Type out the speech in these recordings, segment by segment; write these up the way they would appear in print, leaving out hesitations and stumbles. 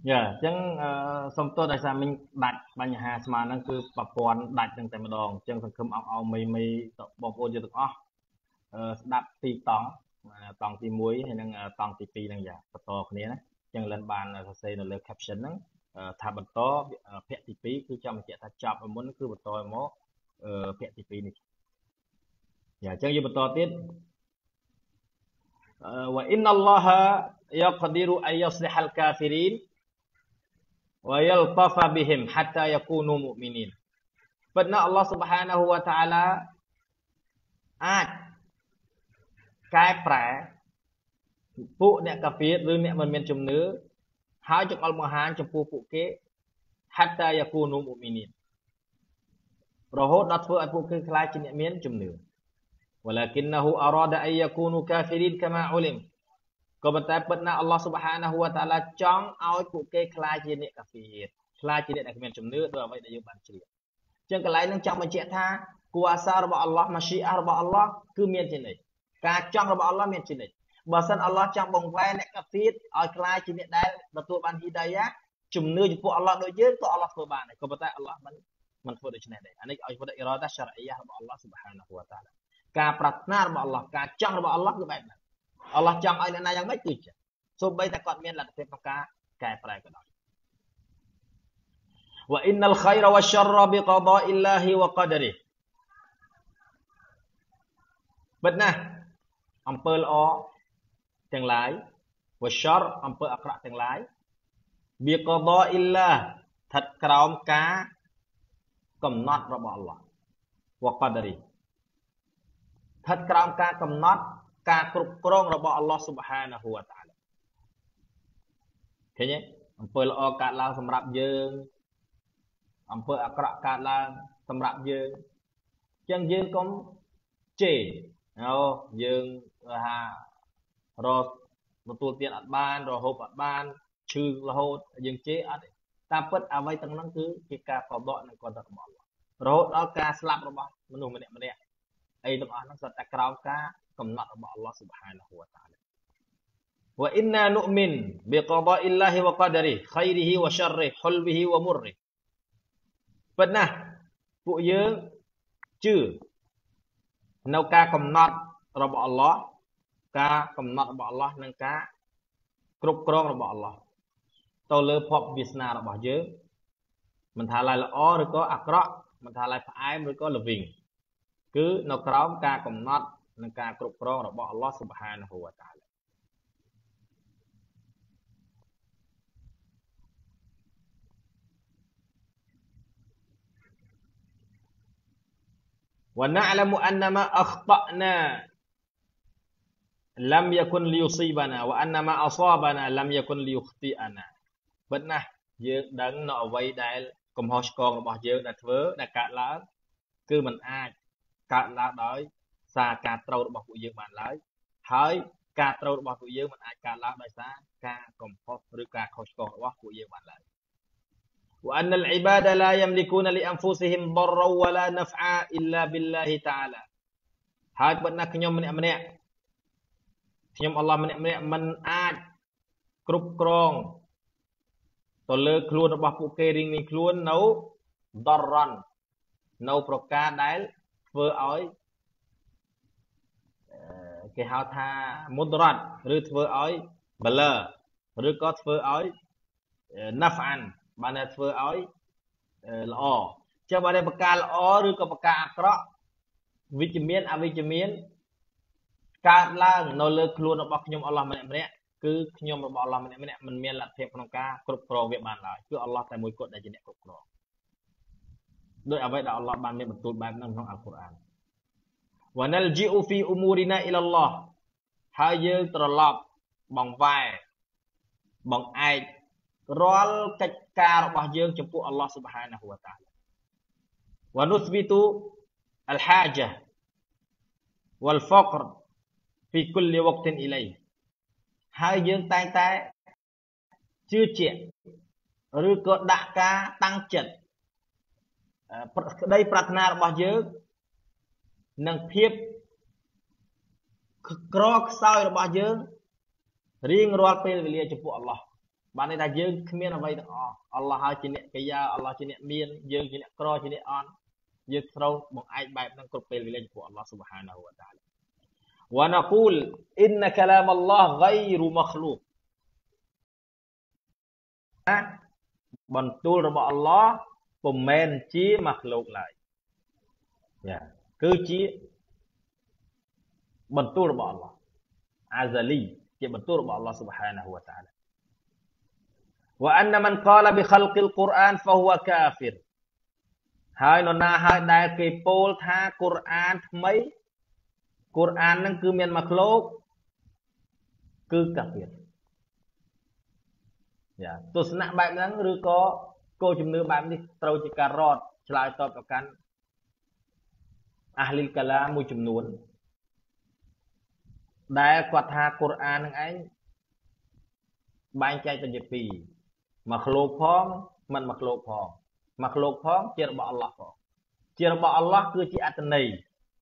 dạ chẳng xong tôi đại sao mình đặtបញ្ហាស្មានហ្នឹងគឺប្រព័ន្ធដាច់ហ្នឹងតែម្ដងចឹងសង្ឃឹមអស់អស់មីបងប្អូនយើងទាំងអស់ស្ដាប់ពីតង់តង់ទី1ហើយនិងតង់ទី2ហ្នឹងយ៉ាបន្តគ្នាណាចឹងលិនបានសរសេរនៅលើ caption ហ្នឹងថាបន្តភគ្គទី2គឺចង់បញ្ជាក់ថាចប់មុនគឺបន្តមកភគ្គទី2នេះយ៉ាចឹងយើងបន្តទៀតوإن الله يقدر أن يصلح الكافرين ويلطف بهم حتى يكونوا مؤمنين ប៉ុន្តែអល់ឡោះ Subhanahu wa Ta'ala អាចកែប្រែពួកអ្នកកាហ្វៀឬអ្នកមិនមានជំនឿហើយចង្អុលបង្ហាញចំពោះពួកគេ hatta yakunu mu'minin រហូតដល់ធ្វើឲ្យពួកគេខ្លាចជាអ្នកមានជំនឿ ولكنه أراد أن يكونوا كافرين كما علم ក៏ប៉ុន្តែពិតណាស់អល់ឡោះ Subhanahu wa Ta'ala ចង់ឲ្យពួកគេខ្លាចជាអ្នកកាហ្វៀខ្លាចជាអ្នកដែលគ្មានជំនឿដោយអ្វីដែលយើងបានជ្រាបចឹងកន្លែងនឹងចង់បញ្ជាក់ថាគួរអាសារបស់អល់ឡោះម៉ាស៊ីអារបស់អល់ឡោះគឺមានជានិច្ចការចង់របស់អល់ឡោះមានជានិច្ចបើសិនអល់ឡោះចង់បង្វែរអ្នកកាហ្វៀឲ្យខ្លាចជាអ្នកដែលទទួលបានហ៊ីដាយ៉ាជំនឿចំពោះអល់ឡោះដូចយើងក៏អល់ឡោះធ្វើបានដែរក៏ប៉ុន្តែអល់ឡោះមិនធ្វើដូច្នេះដែរអានេះឲ្យធ្វើអ៊ីរ៉ាដាសារអ៊ីយ៉ារបស់អល់ឡោះ Subhanahu wa Ta'ala ការប្រាថ្នារបស់អល់ឡោះការចង់របស់អល់ឡោះគឺបែបហ្នឹងអល់ឡោះចង់ឲ្យអ្នកណាយ៉ាងម៉េចគឺចឹងសូម្បីតែគាត់មានលទ្ធភាពក្នុងការកែប្រែក៏ដោយ وإن الخير والشر بقضاء الله وقدره ពិតណាស់អំពើល្អទាំងឡាយ والشر អំពើអាក្រក់ទាំងឡាយ بقضاء الله ស្ថិតក្រោមការកំណត់របស់អល់ឡោះ وقدره ស្ថិតក្រោមការកំណត់ការគ្រប់គ្រងរបស់អល់ឡោះ Subhanahu wa Ta'ala ឃើញទេអំពើល្អកើតឡើងសម្រាប់យើងអំពើអាក្រក់កើតឡើងសម្រាប់យើងចឹងយើងកុំជេរយើងថារកទទួលទានអត់បានរហូបអត់បានឈឺរហូតយើងជេរអត់ទេតាមពិតអ្វីទាំងហ្នឹងគឺជាការកបកនឹងគាត់របស់អល់ឡោះរហូតដល់ការស្លាប់របស់មនុស្សម្នាក់អីទាំងអស់ហ្នឹងសុទ្ធតែក្រោមការកំណត់របស់អល់ឡោះ Subhanahu wa Ta'ala وإنا نؤمن بقضاء الله وقدره خيره وشره حلوه ومره ពិតណាស់ពួកយើងជឿនៅការកំណត់របស់អល់ឡោះការកំណត់របស់អល់ឡោះនិងការគ្រប់គ្រងរបស់អល់ឡោះទៅលើភពវាសនារបស់យើងមិនថាឡើយល្អឬក៏អាក្រក់មិនថាឡើយផ្អែមឬក៏ល្វីងគឺនៅក្រោមការកំណត់និងការគ្រប់គ្រងរបស់អល់ឡោះ Subhanahu wa Ta'ala ونعلم أن ما أخطأنا لم يكن ليصيبنا وأن ما أصابنا لم يكن ليخطئنا ពិតណាស់យើងដឹងនៅអ្វីដែលកំហុសឆ្គងរបស់យើងដែលធ្វើដែលកើតឡើងគឺมันអាចកើតឡើងដោយសារការត្រូវរបស់ពួកយើងបានឡើយហើយការត្រូវរបស់ពួកយើងมันអាចកើតឡើងដោយសារការកំហុសឬការខុសឆ្គងរបស់ពួកយើងបានឡើយ وأن العباد لا يملكون لأنفسهم ضرا ولا نفعا إلا بالله تعالى ហើយពិតណាស់ខ្ញុំម្នាក់ខ្ញុំអល់ឡោះម្នាក់មិនអាចគ្រប់គ្រងទៅលើខ្លួនរបស់ពួកគេរៀងៗខ្លួននៅ darran នៅប្រការដែលធ្វើឲ្យគេហៅថា mudrat ឬធ្វើឲ្យ blur ឬក៏ធ្វើឲ្យ naf'an បានតែធ្វើឲ្យល្អចឹងបើតែប្រការល្អឬក៏ប្រការអាក្រក់វិជ្ជមានអវិជ្ជមានកើតឡើងនៅលើខ្លួនរបស់ខ្ញុំអល់ឡោះម្នាក់គឺខ្ញុំរបស់អល់ឡោះម្នាក់មិនមានលទ្ធភាពក្នុងការគ្រប់គ្រងវាបានឡើយគឺអល់ឡោះតែមួយគត់ដែលជាអ្នកគ្រប់គ្រងដោយអ្វីដែលអល់ឡោះបានមានបន្ទូលបែបហ្នឹងក្នុងអល់កុរអាន وَنَلْجِئُ فِي أُمُورِنَا إِلَى اللَّهِ ហើយយើងត្រឡប់បង្វែរបង្អែករាល់កិច្ចការរបស់យើងចំពោះអល់ឡោះ Subhanahu wa Ta'ala وَنُثْبِتُ الْحَاجَةَ وَالْفَقْرَ في كل وقت إليه ហើយយើងតែងតែជឿជាក់ឬក៏ដាក់ការតាំងចិត្តក្តីប្រាថ្នារបស់យើងនិងភាពក្រខ្សោយរបស់យើងរៀងរាល់ពេលវេលាចំពោះអល់ឡោះ bạn này là dương không biết là vậy đó Allah hai chuyện cái ya Allah chuyện miên dương chuyện cro chuyện on dương sâu một ai bài năng cột bề lên của Allah subhanahu wa ta'ala wa naqul inna kalam Allah ghairu makhluqបន្ទូលរបស់អល់ឡោះពុំមែនជាមកលោកឡើយគឺជាបន្ទូលរបស់អល់ឡោះអាហ្សាលីជាបន្ទូលរបស់អល់ឡោះ سبحانه และ تعالى វ៉ាអនមិនកាលបិខលកិលកុរអានហ្វហ៊វកាហ្វិរហើយនរណាហើយដែលគេពោលថាកុរអានថ្មីកុរអាននឹងគឺមានមកលោកគឺកាហ្វិរទស្សនៈបែបហ្នឹងឬក៏គោលជំនឿបែបនេះត្រូវជាការរត់ឆ្លើយតបទៅកាន់អាហ្លីលកាឡាមួយចំនួនដែលគាត់ថាកុរអាននឹងឯងបែងចែកទៅជាពីរមកលោកផងមិនមកលោកផងមកលោកផងជារបស់អល់ឡោះផងជារបស់អល់ឡោះគឺជាអត្តន័យ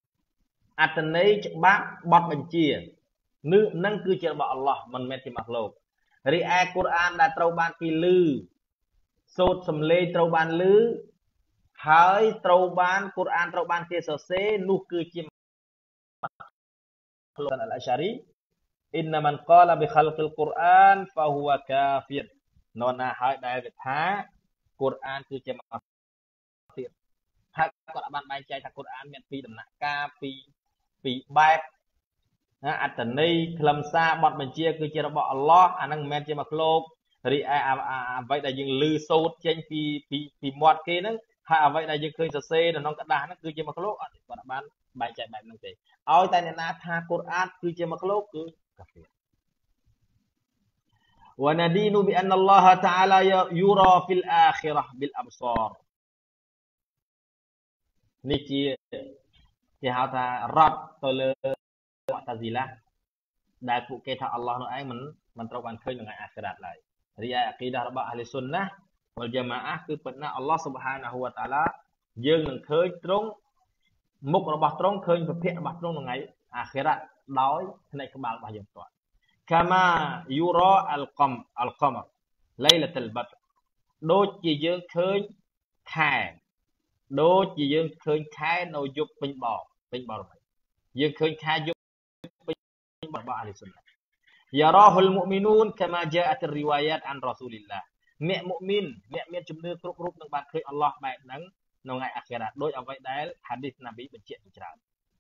ច្បាប់បទបញ្ជានឹងគឺជារបស់អល់ឡោះមិនមែនជាមកលោករីឯកុរអានដែលត្រូវបានគេឮសូត្រសំឡេងត្រូវបានឮហើយត្រូវបានកុរអានត្រូវបានគេសរសេរនោះគឺជាលោកអលអាសារីអ៊ីនណាមិនកាលបិខលកិលកុរអានហ្វហ៊ូវកាហ្វិរនរណាហើយដែលគេថាកុរអានគឺជាមកទៀតហើយគាត់បានបែងចែកថាកុរអានមានពីរដំណាក់កាលពីបែបអត្តន័យខ្លឹមសារបទបញ្ជាគឺជារបស់អល់ឡោះអានឹងមិនមែនជាមកលោករីឯអ្វីដែលយើងឮសូត្រចេញពីមាត់គេហ្នឹងហើយអ្វីដែលយើងឃើញសរសេរនៅក្នុងกระดาษហ្នឹងគឺជាមកលោកអត់គាត់បានបែងចែកបែបហ្នឹងទេឲ្យតែអ្នកណាថាកុរអានគឺជាមកលោកគឺកាហ្វៀរ وندين بأن الله تعالى يرى في الآخرة بالأبصار នេះជាគេហៅថារត់ទៅលើមុអតាស៊ីឡាដែលពួកគេថាអល់ឡោះនោះឯងមិនត្រូវបានឃើញនៅថ្ងៃអាខិរ៉ាតឡើយរីឯអាគីដារបស់អាហ្លីសុនណាវលយ៉ាម៉ាអាគឺប៉ុណ្ណាអល់ឡោះស៊ុបហានាហ៊ូវតាឡាយើងនឹងឃើញត្រង់មុខរបស់ត្រង់ឃើញប្រភពរបស់ត្រង់នៅថ្ងៃអាខិរ៉ាតដោយភ្នែកក្បាលរបស់យើងផ្ទាល់កាម៉ាយូរ៉ាអលកមឡៃឡាតុលបតដូចជាយើងឃើញខែដូចជាយើងឃើញខែនៅយប់ពេញបរមីយើងឃើញខែយប់ពេញរបស់អាហ្លីសុនណាយ៉ារ៉ាហ៊ុលមុអ៊មីនូនកាម៉ាជាអតរីវ៉ាយ៉ាតអានរ៉ាស៊ូលីឡាអ្នកមុអ៊មីនអ្នកមានជំនឿគ្រប់រូបនឹងបានឃើញអល់ឡោះបែបហ្នឹងនៅថ្ងៃអាខិរ៉ាតដោយអ្វីដែលហាឌីសណាប៊ីបញ្ជាក់ច្រើន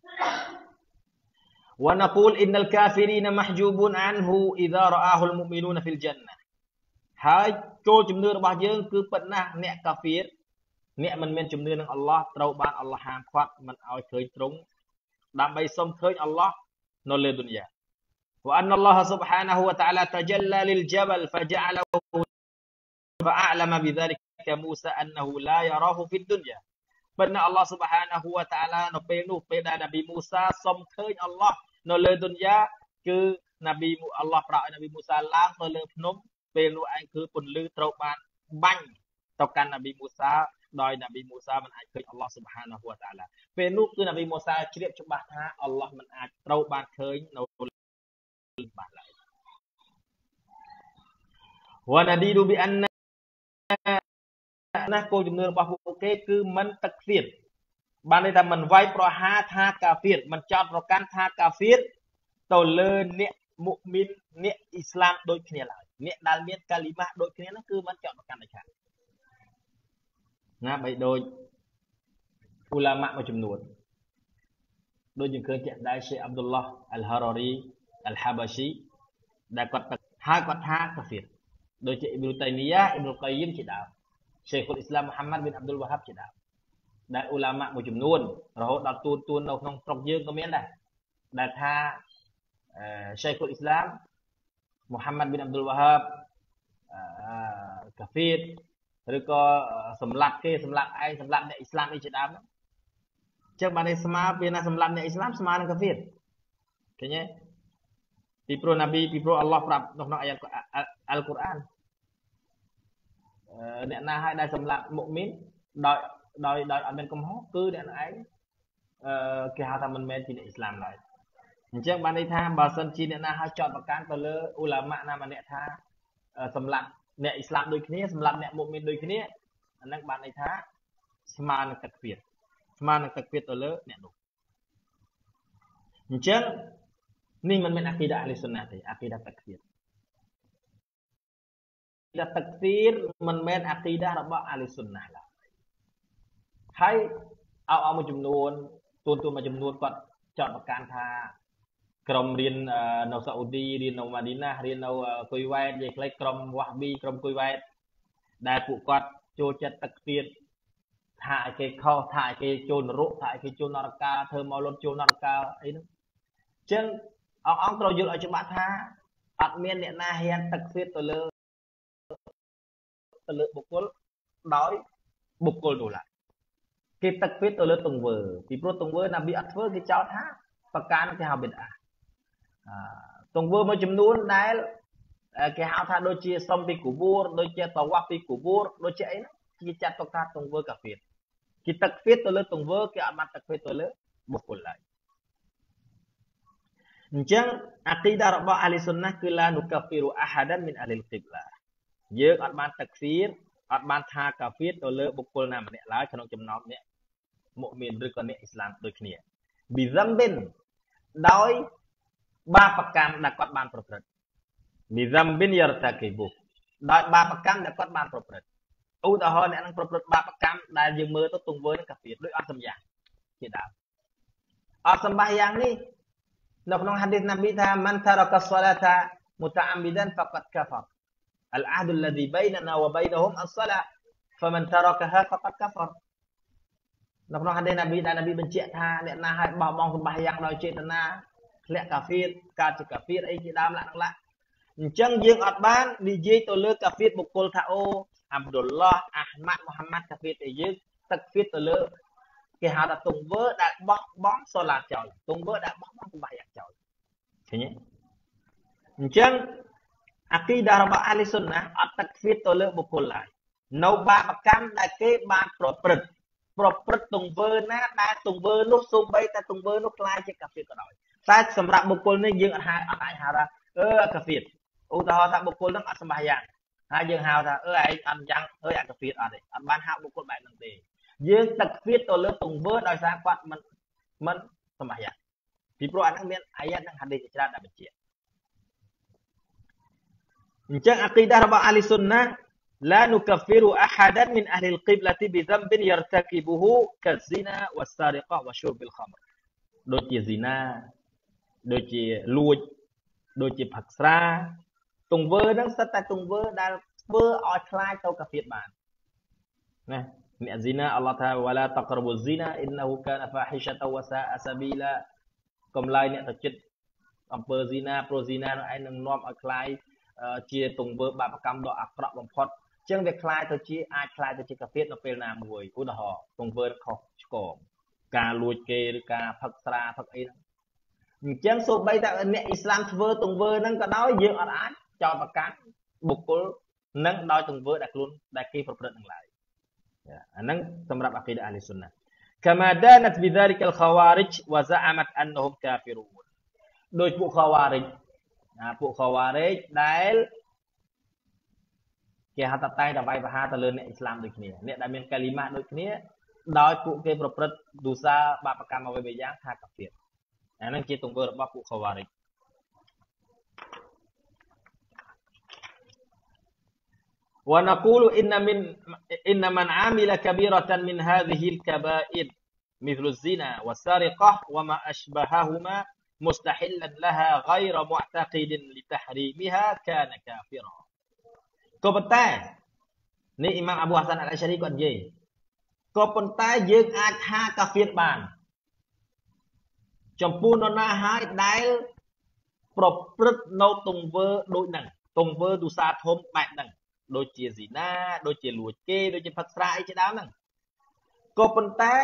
ونقول إن الكافرين محجوبون عنه إذا رآه المؤمنون في الجنة ហើយគោលជំនឿរបស់យើងគឺប៉ុណ្ណាអ្នកកាហ្វៀរអ្នកមិនមានជំនឿនឹងអល់ឡោះត្រូវបានអល់ឡោះហាមឃាត់មិនឲ្យឃើញទ្រង់ដើម្បីសុំឃើញអល់ឡោះនៅលើឌុនយ៉ា وأن الله سبحانه وتعالى تجلى للجبل فجعله فأعلم بذلك موسى أنه لا يراه في الدنيا ប៉ុន្តែអល់ឡោះ سبحانه وتعالى នៅពេលនោះពេលដែលនប៊ីមូសាសុំឃើញអល់ឡោះនៅលើឌុនយ៉ាគឺនប៊ីអល់ឡោះប្រោសឲ្យនប៊ីមូសាឡើងទៅលើភ្នំពេលនោះឯងគឺពន្លឺត្រូវបានបាញ់ទៅកាន់នប៊ីមូសាដោយនប៊ីមូសាមិនអាចឃើញអល់ឡោះ سبحانه وتعالى ពេលនោះគឺនប៊ីមូសាជ្រាបច្បាស់ថាអល់ឡោះមិនអាចត្រូវបានឃើញនៅបាទឡើយ وندين بأن ណាគោលជំនឿរបស់ពួកគេគឺមិនទឹកឃ្លាតបានន័យថាមិនវាយប្រហារថាកាហ្វៀរមិនចោទប្រកាន់ថាកាហ្វៀរទៅលើអ្នកមុអ៊មីនអ្នកអ៊ីស្លាមដូចគ្នាឡើយអ្នកដែលមានកាលីម៉ាស់ដូចគ្នាហ្នឹងគឺមិនចោទប្រកាន់ដែរណាបីដូចអ៊ូឡាម៉ាមួយចំនួនដូចយើងឃើញជាក់ដែរសេះអាប់ឌុលឡោះអលហារ៉ារីអលហាបាស៊ីដែលគាត់ហើយគាត់ថាកាហ្វៀរដូចជាអ៊ីប៊ុលតៃមីយ៉ាអ៊ីប៊ុលកៃយីមជាដើមសេះអ៊ុលអ៊ីស្លាមមូហាម៉ាត់ប៊ីនអាប់ឌុលវ៉ាហាបជាដើមដែលអ៊ូឡាម៉ាមួយចំនួនរហូតដល់ទួននៅក្នុងស្រុកយើងក៏មានដែរដែលថាសេះអ៊ុលអ៊ីស្លាមមូហាម៉ាត់ប៊ីនអាប់ឌុលវ៉ាហាបកាហ្វៀរឬក៏សម្លាប់គេសម្លាប់ឯងសម្លាប់អ្នកអ៊ីស្លាមអីជាដើមហ្នឹងចឹងបាននេះស្មើពេលណាសម្លាប់អ្នកអ៊ីស្លាមស្មើនឹងកាហ្វៀរឃើញទេពីព្រោះណាប៊ីពីព្រោះអល់ឡោះប្រាប់នៅក្នុងអាយ៉ាតអល់កុរអានអ្នកណាហើយដែលសម្លាប់មុអ៊មីនដោយអត់មានកំហុសគឺអ្នកឯងគេហៅថាមិនមែនជាអ្នកអ៊ីស្លាមឡើយអញ្ចឹងបានន័យថាបើសិនជាអ្នកណាហើយចោទប្រកាន់ទៅលើអ៊ូឡាម៉ាណាម្នាក់ថាសម្រាប់អ្នកអ៊ីស្លាមដូចគ្នាសម្រាប់អ្នកមុអ៊មីនដូចគ្នាអាហ្នឹងបានន័យថាស្មើនឹងទឹកឃ្វាតស្មើនឹងទឹកឃ្វាតទៅលើអ្នកនោះអញ្ចឹងនេះមិនមែនអាគីដាអ៊ីសុនណាទេអាគីដាទឹកឃ្វាតទឹកឃ្វាតមិនមែនអាគីដារបស់អាលីសុនណាឡើយហើយអមួយចំនួនទូនមួយចំនួនគាត់ចោទប្រកាន់ថាក្រុមរៀននៅសាអូឌីរៀននៅម៉ាឌីណារៀននៅគុយវ៉ែតនិយាយខ្លីក្រុមវ៉ាហ្ប៊ីក្រុមគុយវ៉ែតដែលពួកគាត់ចូលចិត្តទឹកឃ្វាតថាឲ្យគេខុសថាឲ្យគេចូលនរកថាឲ្យគេចូលនរកាធ្វើមកលុតចូលនរកាអីហ្នឹងអញ្ចឹងអង្គត្រូវយល់ឲ្យច្បាស់ថាអត់មានអ្នកណាហ៊ានទឹកឃ្វាតទៅលើបុគ្គលដោយបុគ្គលនោះឡើយគេទឹកឃ្វាតទៅលើទង្វើពីព្រោះទង្វើណាប៊ីអត់ធ្វើគេចោទថាប្រការគេហៅបិទទង្វើមួយចំនួនដែលគេហៅថាដូចជាសុំពីគូបួរដូចជាតវ៉ាពីគូបួរដូចជាអីហ្នឹងគេចាត់ទុកថាទង្វើកាហ្វៀតគេទឹកឃ្វាតទៅលើទង្វើគេអត់បានទឹកឃ្វាតទៅលើបុគ្គលឡើយអញ្ចឹងអាគីដារបស់អាលីសុនណាគឺឡានុកាហ្វីរុអាហាដានមីនអាលីលគីបឡាយើងអត់បានទឹកឃ្វាតអត់បានថាកាហ្វៀតទៅលើបុគ្គលណាម្នាក់ឡើយក្នុងចំណោមអ្នកមុអ៊មីនឬក៏អ្នកអ៊ីស្លាមដូចគ្នាប៊ីហ្សាំបិនដោយបាបកម្មដែលគាត់បានប្រព្រឹត្តប៊ីហ្សាំបិនយរតាគីបុដោយបាបកម្មដែលគាត់បានប្រព្រឹត្តឧទាហរណ៍អ្នកនឹងប្រព្រឹត្តបាបកម្មដែលយើងមើលទៅទង្វើនឹងកាហ្វៀតដូចអត់សម្យ៉ាងជាដើមអត់សម្បាយ៉ាងនេះនៅក្នុងហាឌីសណាប៊ីថាមិនតារកសឡាតាមុតអាមីដានហ្វាកាត់កាហ្វរالعهد الذي بيننا وبينهم الصلاة فمن تركها فقد كفر នៅក្នុងហាឌីសណាប៊ីដែលណាប៊ីបញ្ជាក់ថាអ្នកណាឲ្យបោះបង់សម្បាយ៉ាងដោយចេតនាធ្លាក់កាហ្វៀតកើតជាកាហ្វៀតអីជាដើមឡាអញ្ចឹងយើងអត់បាននិយាយទៅលើកាហ្វៀតបុគ្គលថាអូអាប់ឌុលឡោះអាហ្មាត់មូហាម៉ាត់កាហ្វៀតឯយើងទឹកហ្វៀតទៅលើគេហៅថាទង្វើដែលបោះបង់សូឡាតចោលទង្វើដែលបោះបង់សម្បាយ៉ាងចោលឃើញទេអញ្ចឹងអាគីដារបស់អាលីសុនណាអត់ទឹកឃ្វាតទៅលើបុគ្គលឡើយនៅបាបកម្មដែលគេបានប្រព្រឹត្តទង្វើណាដែលទង្វើនោះសូម្បីតែទង្វើនោះខ្លាយជាកាហ្វៀតក៏ដោយតែសម្រាប់បុគ្គលនេះយើងអត់អាចហៅថាកាហ្វៀតឧទាហរណ៍ថាបុគ្គលនឹងអត់សម្បាយ៉ាងហើយយើងហៅថាឯងអត់យ៉ាងអាកាហ្វៀតអត់ទេអត់បានហៅបុគ្គលបែបហ្នឹងទេយើងទឹកឃ្វាតទៅលើទង្វើដោយសារគាត់មិនសម្បាយ៉ាងពីព្រោះអាហ្នឹងមានអាយ៉ាតនិងហាឌីសច្រើនដែលបញ្ជាក់អញ្ចឹងអាគីដារបស់អាលីសុនណាឡានុកាហ្វីរុអាហាដានមីនអះលីលគីបឡាទីប៊ីហ្សាំបិនយរតាគីប៊ូហ៊ូកាហ្ស៊ីណាវ៉ាសារីកាវ៉ាឈូប៊ីលខមរដូចជាស៊ីណាដូចជាលួចដូចជាផឹកស្រាទង្វើហ្នឹងសិតតែទង្វើដែលធ្វើឲ្យខ្លាយទៅកាហ្វៀតបានណាអ្នកស៊ីណាអល់ឡោះថាវ៉ាឡាតក្របុស៊ីណាអ៊ីនណហ៊ូកានហ្វាហ៊ីឆាតវ៉ាសាអសាប៊ីឡាកុំឡាយអ្នកទៅចិត្តអំពើស៊ីណាប្រូស៊ីណានោះឯងនឹងនាំឲ្យខ្លាយជាទង្វើបាបកម្មដ៏អាក្រក់បំផុតអញ្ចឹងវាខ្លាយទៅជាអាចខ្លាយទៅជាកាហ្វៀតនៅពេលណាមួយឧទាហរណ៍ទង្វើខុសឆ្គងការលួចគេឬការផឹកស្រាផឹកអីហ្នឹងអញ្ចឹងសូម្បីតែអ្នកអ៊ីស្លាមធ្វើទង្វើហ្នឹងក៏ដោយយើងអត់អាចចោទប្រកាន់បុគ្គលនឹងដោយទង្វើដែលគេប្រព្រឹត្តនឹងឡើយអាហ្នឹងសម្រាប់អាគីដាអាលីសុនណា كما دانت بذلك الخوارج وزعمت انهم كافرون ដោយពួកខាវ៉ារិចដែលគេហៅថាតែងតែវាយប្រហារទៅលើអ្នកអ៊ីស្លាមដូចគ្នាអ្នកដែលមានកាលីម៉ាដូចគ្នាដោយពួកគេប្រព្រឹត្តឌូសាបាបកម្មអ្វីៗយ៉ាងថាកាហ្វៀតអាហ្នឹងជាទង្វើរបស់ពួកខាវ៉ារិចونقول إن من عمل كبيرة من هذه الكبائر مثل الزنا والسرقة وما أشبههما مستحلا لها غير معتقد لتحريمها كان كافرا ក៏ប៉ុន្តែនេះអ៊ីម៉ាមអាប៊ូហាសានអាល់អាឆារីគាត់និយាយក៏ប៉ុន្តែយើងអាចថាកាហ្វៀតបានចំពោះនរណាហើយដែលប្រព្រឹត្តនៅទង្វើដូចហ្នឹងទង្វើទុសាធំបែបហ្នឹងដូចជាស៊ីណាដូចជាលួចគេដូចជាផឹកស្រាអីជាដើមហ្នឹងក៏ប៉ុន្តែ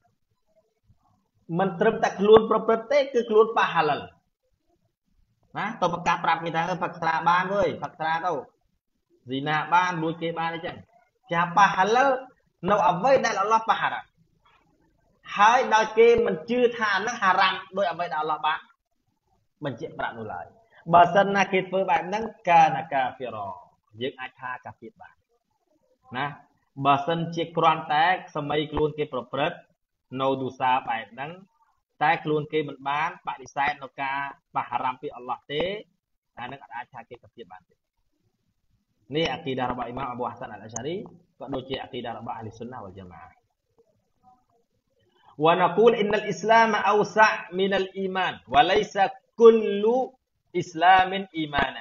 មិនត្រឹមតែខ្លួនប្រព្រឹត្តទេគឺខ្លួនប៉ះហាឡាល់ណាតើប្រកាសប្រាប់គេថាផឹកស្រាបានវើយផឹកស្រាទៅស៊ីណាបានលួចគេបានអីចឹងចាប៉ះហាឡាល់នៅអ្វីដែលអល់ឡោះប៉ះហារ៉ាមហើយដល់គេមិនជឿថាហ្នឹងហារ៉ាមដោយអ្វីដែលអល់ឡោះបានបញ្ជាក់ប្រាប់នោះឡើយបើសិនណាគេធ្វើបែបហ្នឹងកាណាកាហ្វីរ៉ាយើងអាចថាការពារបានណាបើសិនជាគ្រាន់តែសម័យខ្លួនគេប្រព្រឹត្តនៅទូសាបែបហ្នឹងតែខ្លួនគេមិនបានបដិសេធនៅការបហារ៉ាំពីអល់ឡោះទេអានឹងអាចថាគេការពារបានទេនេះអាគីដារបស់អ៊ីម៉ាមអប៊ូហាសានអល់អាឆារីក៏ដូចជាអាគីដារបស់អាហ្លីសុនណាវ៉ាល់យ៉ាម៉ាអាونقول إن الإسلام أوسع من الإيمان وليس كل إسلام إيمانا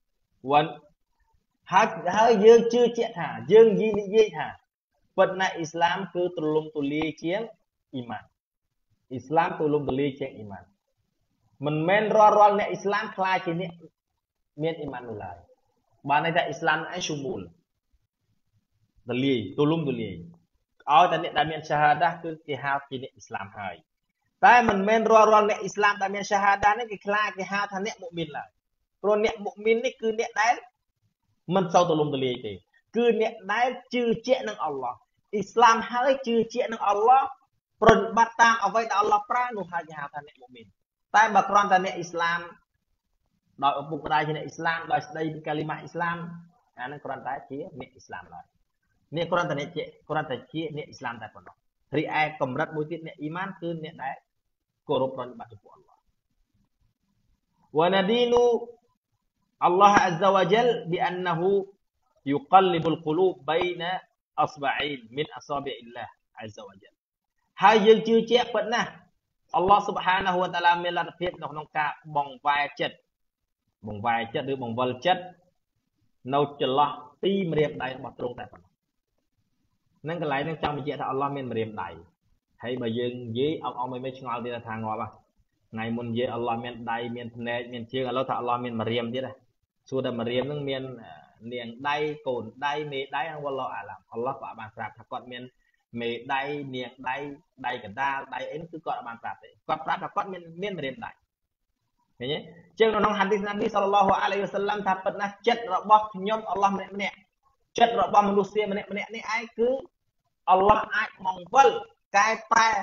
ហើយយើងជឿជាក់ថាយើងនិយាយថាពិតណាស់អ៊ីស្លាមគឺទូលំទូលាយជាងអ៊ីម៉ានអ៊ីស្លាមទូលំទូលាយជាងអ៊ីម៉ានមិនមែនរាល់អ្នកអ៊ីស្លាមខ្លាចជាអ្នកមានអ៊ីម៉ាននោះឡើយបានន័យថាអ៊ីស្លាមឯងស៊ូមូលទូលាយទូលំទូលាយឲ្យតែអ្នកដែលមានឆាហាដាគឺគេហៅជាអ្នកអ៊ីស្លាមហើយតែមិនមែនរាល់អ្នកអ៊ីស្លាមដែលមានឆាហាដានេះគេខ្លាចគេហៅថាអ្នកមុអ៊មីនឡើយព្រោះអ្នកមុអ៊មីននេះគឺអ្នកដែលមិនសូវទូលំទូលាយទេគឺអ្នកដែលជឿជាក់នឹងអល់ឡោះអ៊ីស្លាមហើយជឿជាក់នឹងអល់ឡោះប្រតិបត្តិតាមអ្វីដែលអល់ឡោះប្រើនោះហើយគេហៅថាអ្នកមុអ៊មីនតែបើគ្រាន់តែអ្នកអ៊ីស្លាមដោយឪពុកម្ដាយជាអ្នកអ៊ីស្លាមដោយស្ដីពីកាលីម៉ាអ៊ីស្លាមអានឹងគ្រាន់តែជាអ្នកអ៊ីស្លាមឡើយនេះគ្រាន់តែជាអ្នកអ៊ីស្លាមតែប៉ុណ្ណោះរីឯកម្រិតមួយទៀតអ្នកអ៊ីម៉ានគឺអ្នកដែលគោរពប្រតិបត្តិចំពោះអល់ឡោះវ៉ាណាឌីនូAllah Azza wa Jal bi annahu yuqallibul qulub baina asba'in min asabi'illah Azza wa Jal ហើយយើងជឿជាក់ពិតណាស់អល់ឡោះ Subhanahu wa Ta'ala មានលទ្ធភាពនៅក្នុងការបង្វែរចិត្តឬបង្វិលចិត្តនៅចន្លោះទីម្រាមដៃរបស់ទ្រង់តែប៉ុណ្ណោះហ្នឹងកន្លែងហ្នឹងចង់បញ្ជាក់ថាអល់ឡោះមានម្រាមដៃហើយបើយើងនិយាយអត់មិនឆ្ងល់ទៀតថាងាប់ថ្ងៃមុននិយាយអល់ឡោះមានដៃមានភ្នែកមានជើងឥឡូវថាអល់ឡោះមានម្រាមទៀតសួរតែម្រាមហ្នឹងមាននាងដៃកូនដៃមេដៃហ្នឹងវ៉ាឡោះអាឡាមអល់ឡោះក៏បានប្រាប់ថាគាត់មានមេដៃនាងដៃដៃកណ្ដាលដៃអីគឺគាត់បានប្រាប់ទេគាត់ប្រាប់ថាគាត់មានម្រាមដៃឃើញទេជាងក្នុងហាឌីសណាប៊ីសល្លឡោះអាឡៃហ៊ីវសល្លាមថាពិតណាស់ចិត្តរបស់ខ្ញុំអល់ឡោះម្នាក់ចិត្តរបស់មនុស្សម្នាក់នេះឯងគឺអល់ឡោះអាចបង្វិលកែប្រែ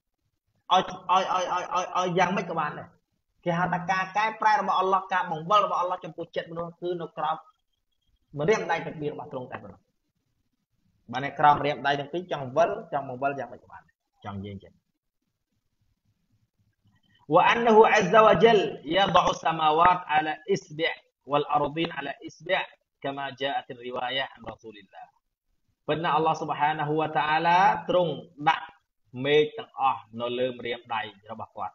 ឲ្យយ៉ាងម៉េចក៏បានដែរគេហៅថាការកែប្រែរបស់អល់ឡោះការបង្វិលរបស់អល់ឡោះចំពោះចិត្តមនុស្សគឺនៅក្រោមម្រាមដៃទាំងពីររបស់ទ្រង់តែប៉ុណ្ណោះបានតែក្រោមម្រាមដៃទាំងពីរចង់បង្វិលយ៉ាងម៉េចក៏បានចង់និយាយចឹងوأنه عز وجل يضع السماوات على إصبع والأرضين على إصبع كما جاءت الرواية عن رسول الله ប៉ុន្តែអល់ឡោះ Subhanahu wa Ta'ala ទ្រង់ដាក់មេឃទាំងអស់នៅលើម្រាមដៃរបស់គាត់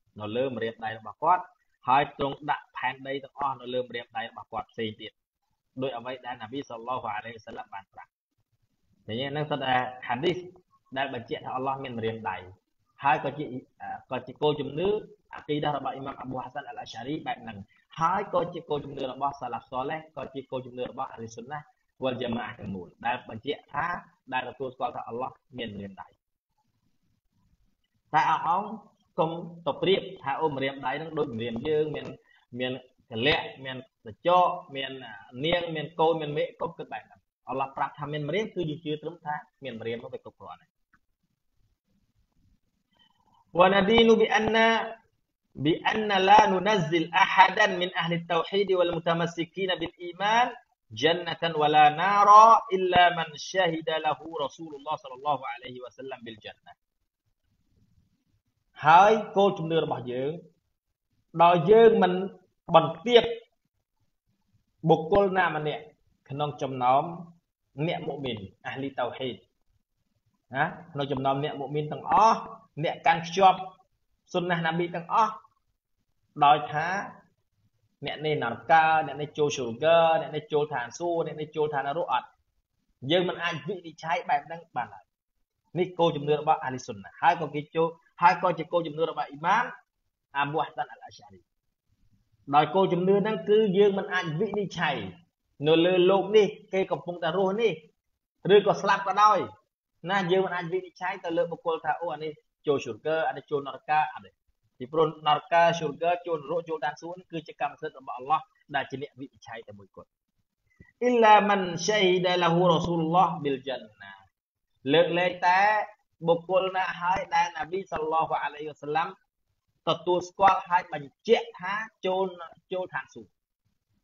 ហើយទ្រង់ដាក់ផែនដីទាំងអស់នៅលើម្រាមដៃរបស់គាត់ផ្សេងទៀតដោយអ្វីដែលនប៊ីសល្លឡោះអាឡៃហ៊ីវសល្លាមបានប្រាប់ឃើញទេហ្នឹងសិតតែហាឌីសដែលបញ្ជាក់ថាអល់ឡោះមានម្រាមដៃហើយក៏ជាគោលជំនឿអាគីដារបស់អ៊ីម៉ាមអប៊ូហាសានអល់អាឆារីបែបហ្នឹងហើយក៏ជាគោលជំនឿរបស់សាឡាហ្វសូលេះក៏ជាគោលជំនឿរបស់អាហ្លីសុនណាវ៉ាល់យ៉ាម៉ាអះទាំងមូលដែលបញ្ជាក់ថាដែលទទួលស្គាល់ថាអល់ឡោះមានម្រាមដៃតែអងកុំទៅប្រៀបថាអូម្រាមដៃហ្នឹងដូចម្រាមយើងមានកលៈមានកញ្ចក់មាននាងមានកូនមានមេកុំគិតបែបហ្នឹងអល់ឡោះប្រាប់ថាមានម្រាមគឺយើងជឿត្រឹមថាមានម្រាមនោះវាគ្រប់គ្រាន់ហើយوندين بأن لا ننزل أحدا من أهل التوحيد والمتمسكين بالإيمان جنة ولا نارا إلا من شهد له رسول الله صلى الله عليه وسلم بالجنة ហើយគោលជំនឿរបស់យើងដោយយើងមិនបន្ទាបបុគ្គលណាម្នាក់ក្នុងចំណោមអ្នកមុអ៊មីនអាហ្លីតៅហ៊ីដណាក្នុងចំណោមអ្នកមុអ៊មីនទាំងអស់អ្នកកាន់ខ្ជាប់សុនណះណាប៊ីទាំងអស់ដោយថាអ្នកនេះនរកាអ្នកនេះចូលស៊ូហ្គើអ្នកនេះចូលឋានសួគ៌អ្នកនេះចូលឋាននរកអត់យើងមិនអាចវិនិច្ឆ័យបែបហ្នឹងបានឡើយនេះគោលជំនឿរបស់អាហ្លីសុនណាហើយក៏ជាគោលជំនឿរបស់អ៊ីម៉ាមអាប៊ូហាសានអល់អាឆារីដោយគោលជំនឿហ្នឹងគឺយើងមិនអាចវិនិច្ឆ័យនៅលើโลกនេះគេកំពុងតែរស់នេះឬក៏ស្លាប់ក៏ដោយណាយើងមិនអាចវិនិច្ឆ័យទៅលើបុគ្គលថាអូអានេះចូលស៊ូហ្គើអានេះចូលនរកាអត់ទេពីព្រោះនរកាស៊ូហ្គើចូលនរកចូលឋានសួគ៌គឺជាកម្មសិទ្ធិរបស់អល់ឡោះដែលជាអ្នកវិនិច្ឆ័យតែមួយគត់អ៊ីឡាមិនឆៃដលហ៊ូរ៉ាស៊ូលឡោះប៊ីលτζាន់ណាលើកលែងតែបុគ្គលណាហើយដែលនប៊ីសល្លឡោះអាឡៃហ៊ីវសល្លាមទទួលស្គាល់ហើយបញ្ជាក់ថាចូលឋានសួគ៌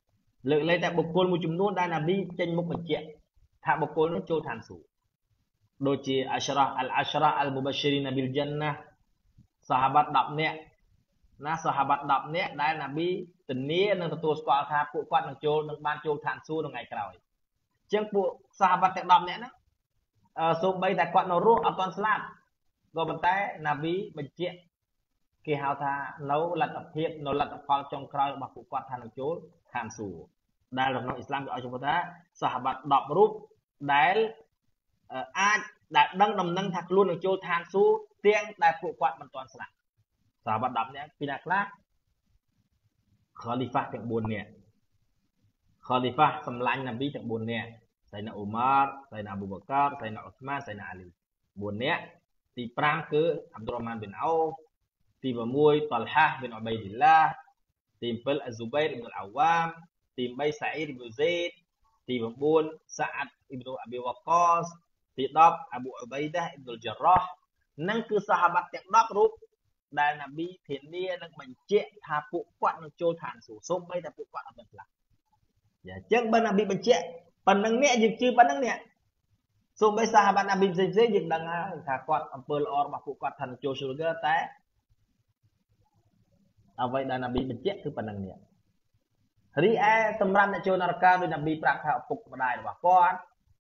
លើកលែងតែបុគ្គលមួយចំនួនដែលណាប៊ីចេញមុខបញ្ជាក់ថាបុគ្គលនោះចូលឋានសួគ៌ដូចជាអជ្រះអលមុបស្សិរីនប៊ីលជន្ណាសាហាបាត់10នាក់ណាសាហាបាត់10នាក់ដែលណាប៊ីធានានឹងទទួលស្គាល់ថាពួកគាត់នឹងបានចូលឋានសួគ៌នៅថ្ងៃក្រោយអញ្ចឹងពួកសាហាបាត់ទាំង10នាក់ហ្នឹងសូម្បីតែគាត់នៅរស់អត់ទាន់ស្លាប់ក៏ប៉ុន្តែណាប៊ីបញ្ជាក់គេហៅថានៅលទ្ធភាពនៅលទ្ធផលចុងក្រោយរបស់ពួកគាត់ថានឹងចូលឋានសួគ៌ដែលក្នុងអ៊ីស្លាមគេឲ្យឈ្មោះថាសាហាបាត់10រូបដែលអាចដែលដឹងដំណឹងថាខ្លួននឹងចូលឋានសួគ៌ទាំងដែលពួកគាត់មិនទាន់ស្លាប់សាហាបាត់10នាក់ពីណាខ្លះខលីហ្វាទាំង4នាក់ខលីហ្វាសម្លាញ់ណាប៊ីទាំង4នាក់សៃណាអ៊ូម៉ារសៃណាអប៊ូបកាសៃណាអ៊ុស្មានសៃណាអាលី4នាក់ទី5គឺអាប់ឌុររ៉ាម៉ានប៊ីនអោហ្វទី6តលហាប៊ីនអ៊ុបៃឌីឡាទី7អ៊ាស៊ូបៃរអ៊ីប៊ុលអាវ៉ាមទី8សាអ៊ីរអ៊ីប៊ុសេតទី9សាអាត់អ៊ីប៊ុអាប៊ីវ៉ាកសទី10អាប៊ូអ៊ុបៃដាអ៊ីប៊ុលចារ៉ោះនឹងគឺសាហាបាត់ទាំង10រូបដែលណាប៊ីធានានឹងបញ្ជាក់ថាពួកគាត់នឹងចូលឋានសួគ៌សូម្បីតែពួកគាត់អត់បានស្លាប់អញ្ចឹងបើណាប៊ីបញ្ជាក់ប៉ុណ្្នឹងនេះយើងជឿប៉ុណ្្នឹងនេះសូម្បីសាហាបាត់ណាប៊ីផ្សេងៗយើងដឹងហើយថាគាត់អំពើល្អរបស់ពួកគាត់ថានឹងចូលស៊ូរហ្គតែអ្វីដែលណាប៊ីបញ្ជាក់គឺប៉ុណ្្នឹងនេះរីឯសម្រាប់អ្នកចូលនរកដោយណាប៊ីប្រាប់ថាឪពុកម្ដាយរបស់គាត់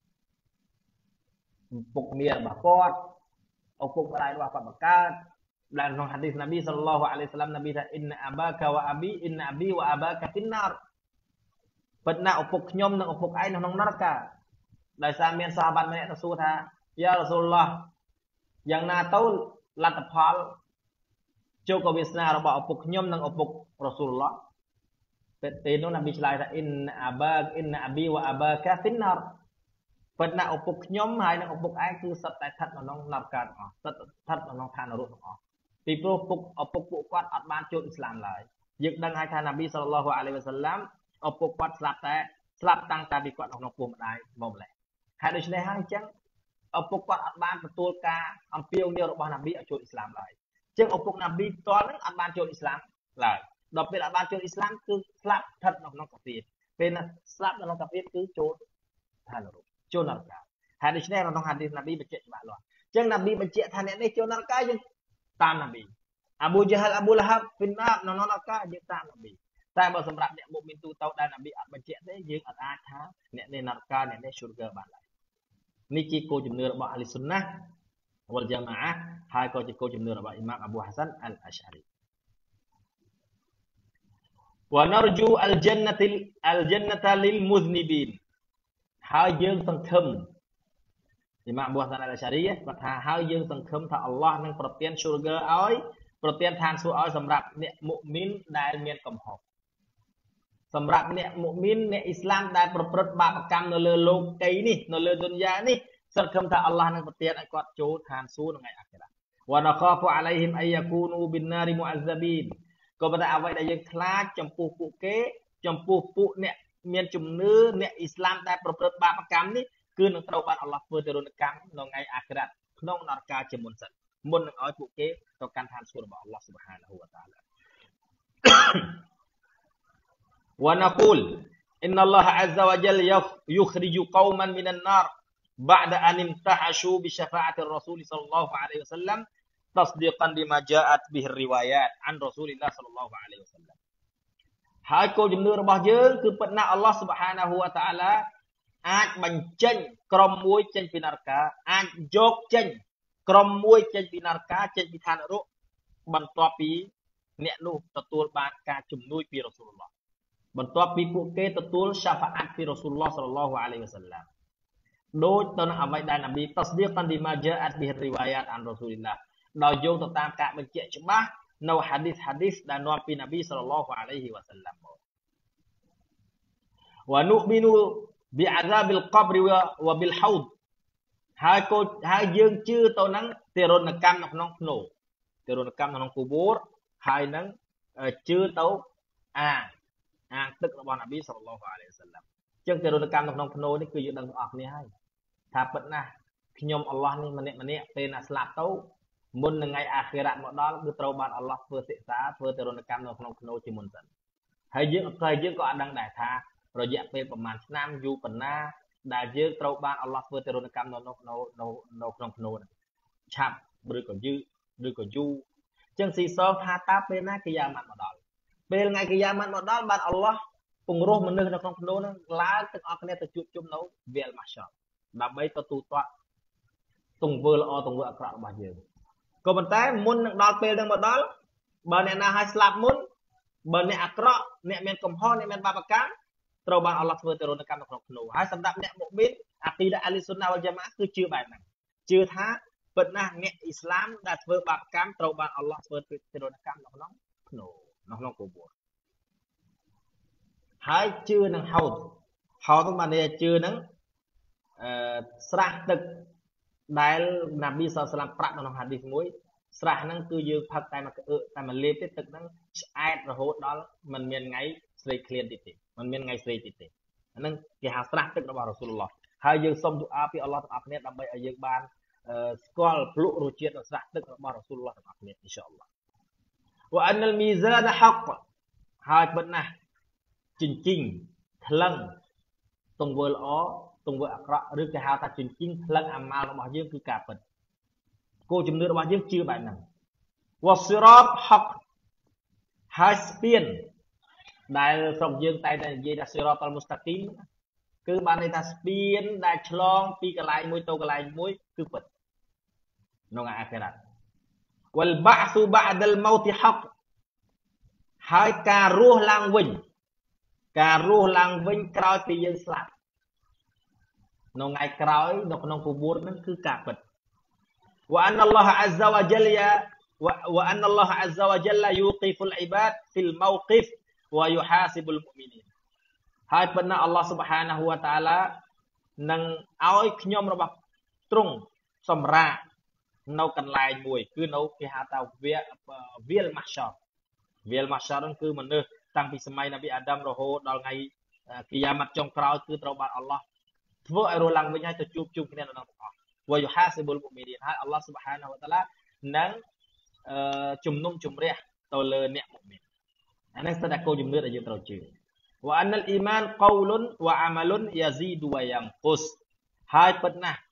ឪពុកមារបស់គាត់ឪពុកម្ដាយរបស់គាត់បង្កើតដែលក្នុងហាឌីសណាប៊ីសល្លឡោះអាឡៃហ៊ីវសល្លាមណាប៊ីថាអ៊ីនអាបាកាវ៉ាអាប៊ីអ៊ីនអាប៊ីវ៉ាអាបាកាហ្វីនណារពិតណាស់ឪពុកខ្ញុំនិងឪពុកឯងនៅក្នុងនរកដោយសារមានសាហាបាត់ម្នាក់ទៅសួរថាយ៉ារ៉ាស៊ូលឡោះយ៉ាងណាទៅលទ្ធផលជោគវាសនារបស់ឪពុកខ្ញុំនិងឪពុករ៉ាស៊ូលឡោះពេលនោះណាប៊ីឆ្លើយថាអ៊ីនអាប៊ីវ៉ាអាបាកាហ្វីនណារពិតណាស់ឪពុកខ្ញុំហើយនិងឪពុកឯងគឺសុទ្ធតែស្ថិតនៅក្នុងនរកទាំងអស់ស្ថិតនៅក្នុងឋាននរកទាំងអស់ពីព្រោះឪពុកពួកគាត់អត់បានចូលអ៊ីស្លាមឡើយយើងដឹងហើយថាណាប៊ីសល្លឡោះអាឡៃហ៊ីវសល្លាមឪពុកគាត់ស្លាប់តាំងតែពីគាត់នៅក្នុងពោះម្ដាយមកម្លេះហើយដូច្នេះហើយអញ្ចឹងឪពុកគាត់អត់បានទទួលការអំពាវនាវរបស់ណាប៊ីឲ្យចូលអ៊ីស្លាមឡើយអញ្ចឹងឪពុកណាប៊ីផ្ទាល់ហ្នឹងអត់បានចូលអ៊ីស្លាមឡើយដល់ពេលអត់បានចូលអ៊ីស្លាមគឺស្លាប់ស្ថិតនៅក្នុងកាហ្វៀរពេលណាស្លាប់នៅក្នុងកាហ្វៀរគឺចូលឋាននរកចូលនរកហើយដូច្នេះក្នុងហាឌីសណាប៊ីបញ្ជាក់ច្បាស់លាស់អញ្ចឹងណាប៊ីបញ្ជាក់ថាអ្នកនេះចូលនរកយើងតាមណាប៊ីអាប៊ូជាហលអាប៊ូឡាហាប់ហ្វីនណារនៅនរកយើងតាមណាប៊ីតែបើសម្រាប់អ្នកមុខមានទូទៅដែលណាប៊ីអត់បញ្ជាក់ទេយើងអត់អាចថាអ្នកនេះនរកអ្នកនេះស៊ូរហ្គបានឡើយនេះជាគោលជំនឿរបស់អាលីស៊ុនណាវលយ៉ាម៉ាអាហើយក៏ជាគោលជំនឿរបស់អ៊ីម៉ាមអាប៊ូហាសាន់អលអាស្ហារីវ៉ានរជូអលជន្នតលីលមុស្នីប៊ីនហើយយើងសង្ឃឹមអ៊ីម៉ាមអាប៊ូហាសាន់អលអាស្ហារីគាត់ថាហើយយើងសង្ឃឹមថាអល់ឡោះនឹងប្រទានស៊ូរហ្គឲ្យប្រទានឋានសួគ៌ឲ្យសម្រាប់អ្នកមុមីនដែលមានកំហុសសម្រាប់អ្នកមុមីនអ្នកអ៊ីស្លាមដែលប្រព្រឹត្តបាបកម្មនៅលើលោកីនេះនៅលើឌុនយ៉ានេះសង្ឃឹមថាអល់ឡោះនឹងប្រទានឲ្យគាត់ចូលឋានសួគ៌នៅថ្ងៃអាខិរ៉ាវ៉ានខាហ្វូអាឡៃហ៊ីមអៃយ៉ាគូនូប៊ីនណារីមុអាហ្សាប៊ីនក៏ប៉ុន្តែអ្វីដែលយើងខ្លាចចំពោះពួកគេចំពោះពួកអ្នកមានជំនឿអ្នកអ៊ីស្លាមដែលប្រព្រឹត្តបាបកម្មនេះគឺនឹងត្រូវបានអល់ឡោះធ្វើទរណកម្មនៅថ្ងៃអាខិរ៉ាក្នុងនរកជាមុនសិនមុននឹងឲ្យពួកគេទៅកាន់ឋានសួគ៌របស់អល់ឡោះស៊ុបហានហូវតាឡាونقول إن الله عز وجل يخرج قوما من النار بعد أن امتحشوا بشفاعة الرسول صلى الله عليه وسلم تصديقا لما جاءت به الروايات عن رسول الله صلى الله عليه وسلم ហើយគោលជំនឿរបស់យើងគឺពិតណាស់អល់ឡោះស៊ុបហានាហ៊ូវតាឡាអាចបញ្ចេញក្រុមមួយចេញពីនរកអាចយកចេញក្រុមមួយចេញពីនរកចេញពីឋាននរកបន្ទាប់ពីអ្នកនោះទទួលបានការជំនួយពីរ៉ាស៊ូលឡោះបន្ទាប់ពីពួកគេទទួលសាហ្វាអាត់ពីរ៉ាស៊ូលឡោះសល្លឡោះអាឡៃហ៊ីវសល្លាមដូចទៅនឹងអ្វីដែលណាប៊ីតស្ឌីកឌីម៉ាជាអាត់ប៊ីរីវ៉ាយ៉ាតអានរ៉ាស៊ូលឡាដោយយកទៅតាមការបញ្ជាក់ច្បាស់នៅហាឌីសដែលនាំពីណាប៊ីសល្លឡោះអាឡៃហ៊ីវសល្លាមវ៉ានុប៊ីនូប៊ីអាហ្សាប៊ីលកបរីវ៉ាប៊ីលហោដហើយយើងជឿទៅនឹងទារុណកម្មនៅក្នុងភ្នូទារុណកម្មនៅក្នុងគូបូរហើយនឹងជឿទៅអាងទឹករបស់នប៊ីសល្លឡោះអាឡៃហ៊ីវសល្លាមអញ្ចឹងទារុណកម្មនៅក្នុងភ្នូនេះគឺយើងដឹងទាំងអស់គ្នាហើយថាពិតណាស់ខ្ញុំអល់ឡោះនេះម្នាក់ពេលណាស្លាប់ទៅមុននឹងថ្ងៃអាខិរ៉ាមកដល់គឺត្រូវបានអល់ឡោះធ្វើសិក្សាធ្វើទារុណកម្មនៅក្នុងភ្នូជាមុនសិនហើយយើងក៏អត់ដឹងដែរថារយៈពេលប្រមាណឆ្នាំយូរប៉ុណ្ណាដែលយើងត្រូវបានអល់ឡោះធ្វើទរណកម្មនៅក្នុងភ្នូនឆាប់ឬក៏យឺតឬក៏យូរអញ្ចឹងស៊ីសងថាតើពេលណាកិយាម៉ាត់មកដល់ពេលថ្ងៃកិយាម៉ាត់មកដល់បានអល់ឡោះពង្រោះមនុស្សនៅក្នុងភ្នូនហ្នឹងឡើងទាំងអស់គ្នាទៅជួបជុំនៅវាលម៉ាស់ឆរដើម្បីទៅទូទាត់ទង្វើល្អទង្វើអាក្រក់របស់យើងក៏ប៉ុន្តែមុននឹងដល់ពេលហ្នឹងមកដល់បើអ្នកណាឲ្យស្លាប់មុនបើអ្នកអាក្រក់អ្នកមានកំហុសអ្នកមានបាបកម្មត្រូវបានអល់ឡោះធ្វើទរណកម្មនៅក្នុងភ្នូហើយសម្រាប់អ្នកមុអ៊មីនអាគីដាអាលីស៊ុនណាវ៉ាល់យ៉ាម៉ាគឺជឿបែបហ្នឹងជឿថាពិតណាស់អ្នកអ៊ីស្លាមដែលធ្វើបាបកម្មត្រូវបានអល់ឡោះធ្វើទរណកម្មនៅក្នុងភ្នូនៅក្នុងគូបួរហើយជឿនឹងហោតទៅបានន័យជឿនឹងស្រះទឹកដែលណាប៊ីសល្លឡាហ៍ប្រាប់នៅក្នុងហាឌីសមួយស្រះហ្នឹងគឺយើងផឹកតែមកតែមកលេបទេទឹកហ្នឹងឆ្អែតរហូតដល់มันមានថ្ងៃស្រីឃ្លានតិចទេมันមានថ្ងៃស្រីតិចទេអាហ្នឹងគេហៅស្រះទឹករបស់រ៉ាស៊ូលឡោះហើយយើងសូមទូអាពីអល់ឡោះទាំងអស់គ្នាដើម្បីឲ្យយើងបានស្គាល់ភ្លុករសជាតិនៃស្រះទឹករបស់រ៉ាស៊ូលឡោះទាំងអស់គ្នាអ៊ីនសាអល់ឡោះវ៉ាអានលមីហ្សានហកហើយពិតណាស់ជញ្ជីងថ្លឹងទង្វើល្អទង្វើអាក្រក់ឬគេហៅថាជញ្ជីងថ្លឹងអាម៉ាល់របស់យើងគឺការពិតគោលជំនឿរបស់យើងជឿបែបហ្នឹងវ៉ាស៊ីរ៉ាតហកហើយស្ពានដែលស្រុកយើងតែនិយាយថាស៊ីរ៉ាតអល់មុស្តាគីមគឺបានន័យថាស្ពានដែលឆ្លងពីកន្លែងមួយទៅកន្លែងមួយគឺពិតក្នុងអាខិរ៉ាតវលបាស៊ូបាដលម៉ោតហកហើយការរស់ឡើងវិញក្រោយពីយើងស្លាប់នៅថ្ងៃក្រោយនៅក្នុងគូបួរហ្នឹងគឺការពិតوأن الله عز وجل وأن الله عز وجل يوقف العباد في الموقف ويحاسب المؤمنين ហើយប៉ុណ្ណាអល់ឡោះ سبحانه وتعالى នឹងឲ្យខ្ញុំរបស់ទ្រង់សម្រាប់នៅកន្លែងមួយគឺនៅគេហៅថាវាលម៉ាស់ឆរហ្នឹងគឺមនុស្សតាំងពីសម័យនប៊ីអាដាមរហូតដល់ថ្ងៃកិយាម៉ាត់ចុងក្រោយគឺត្រូវបានអល់ឡោះធ្វើឲ្យរស់ឡើងវិញហើយទៅជួបជុំគ្នានៅក្នុងទាំងអស់ويحاسب المؤمنين ហើយអល់ឡោះ سبحانه وتعالى នឹងជំនុំជម្រះទៅលើអ្នកមុអ៊មីនអានេះស្ថិតតែគោលជំនឿដែលយើងត្រូវជឿ وأن الإيمان قول وعمل يزيد وينقص ហើយពិតណាស់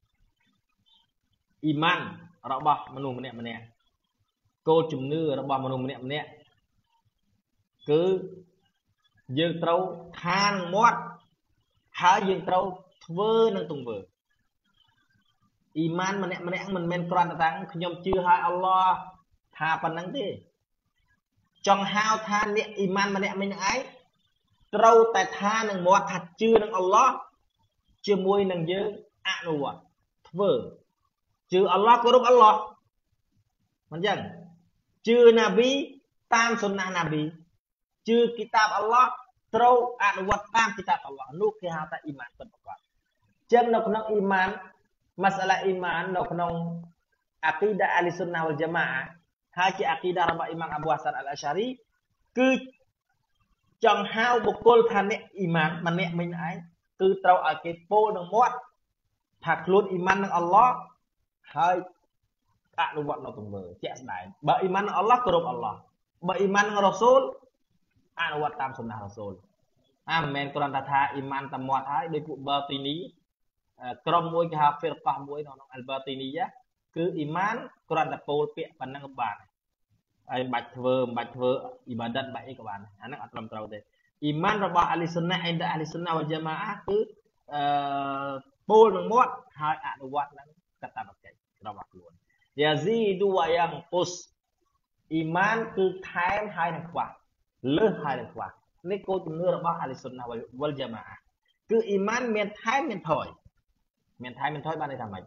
អ៊ីម៉ានរបស់មនុស្សម្នាក់គោលជំនឿរបស់មនុស្សម្នាក់គឺយើងត្រូវខានមាត់ហើយយើងត្រូវធ្វើនឹងទង្វើអ៊ីម៉ានម្នាក់មិនមែនគ្រាន់តែថាខ្ញុំជឿឲ្យអល់ឡោះថាប៉ុណ្្នឹងទេចង់ហៅថាអ្នកអ៊ីម៉ានម្នាក់ឯងត្រូវតែថានឹងមាត់ថាជឿនឹងអល់ឡោះជាមួយនឹងយើងអនុវត្តធ្វើជឿអល់ឡោះគោរពអល់ឡោះមិនចឹងជឿណាប៊ីតាមសុនណាណាប៊ីជឿគីតាបអល់ឡោះត្រូវអនុវត្តតាមគីតាបអល់ឡោះនោះគេហៅថាអ៊ីម៉ានពិតប្រាកដចឹងនៅក្នុងអ៊ីម៉ានម៉ាសាឡាអ៊ីម៉ាននៅក្នុងអាគីដាអាលីស៊ុនណាវ៉ាល់យ៉ាម៉ាអាហើយជាអាគីដារបស់អ៊ីម៉ាមអាប៊ូហាសានអលអាសារ៉ីគឺចង់ហៅបុគ្គលថាអ្នកអ៊ីម៉ានម្នាក់មិញឯងគឺត្រូវឲ្យគេពោលនឹងមាត់ថាខ្លួនអ៊ីម៉ាននឹងអល់ឡោះហើយអនុវត្តនៅទង្វើជាក់ស្ដែងបើអ៊ីម៉ាននឹងអល់ឡោះគោរពអល់ឡោះបើអ៊ីម៉ាននឹងរ៉ូស៊ូលអនុវត្តតាមសុនណារ៉ូស៊ូលមិនមែនគ្រាន់តែថាអ៊ីម៉ានតែមាត់ហើយដោយពួកបាទីនីក្រុមមួយគេហៅហ្វីរកោះមួយនៅក្នុងអល់បាទីនីយ៉ាគឺអ៊ីម៉ានគ្រាន់តែពោលពាក្យប៉ុណ្ណឹងបានហើយមិនបាច់ធ្វើអ៊ីបាដាតបាច់អីក៏បានអាហ្នឹងអត់ត្រឹមត្រូវទេអ៊ីម៉ានរបស់អាលីស៊ុនណាអ៊ីនដាអាលីស៊ុនណាវ៉ាល់យ៉ាម៉ាអាគឺពោលនឹងមាត់ហើយអនុវត្តនឹងកតបកិច្ចរបស់ខ្លួនយ៉ាស៊ីឌូវ៉ាយ៉ាងពុសអ៊ីម៉ានគឺថែមហើយនឹងខ្វះលើសហើយនឹងខ្វះនេះគោលជំនឿរបស់អាលីស៊ុនណាវ៉ាល់យ៉ាម៉ាអាគឺអ៊ីម៉ានមានថែមមានថយបានន័យថាម៉េច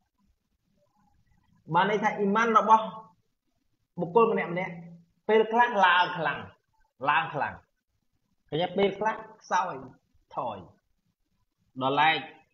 បានន័យថាអ៊ីម៉ានរបស់បុគ្គលម្នាក់ពេលខ្លះឡើងខ្លាំងឃើញពេលខ្លះខ្សោយថយដល់ឡែក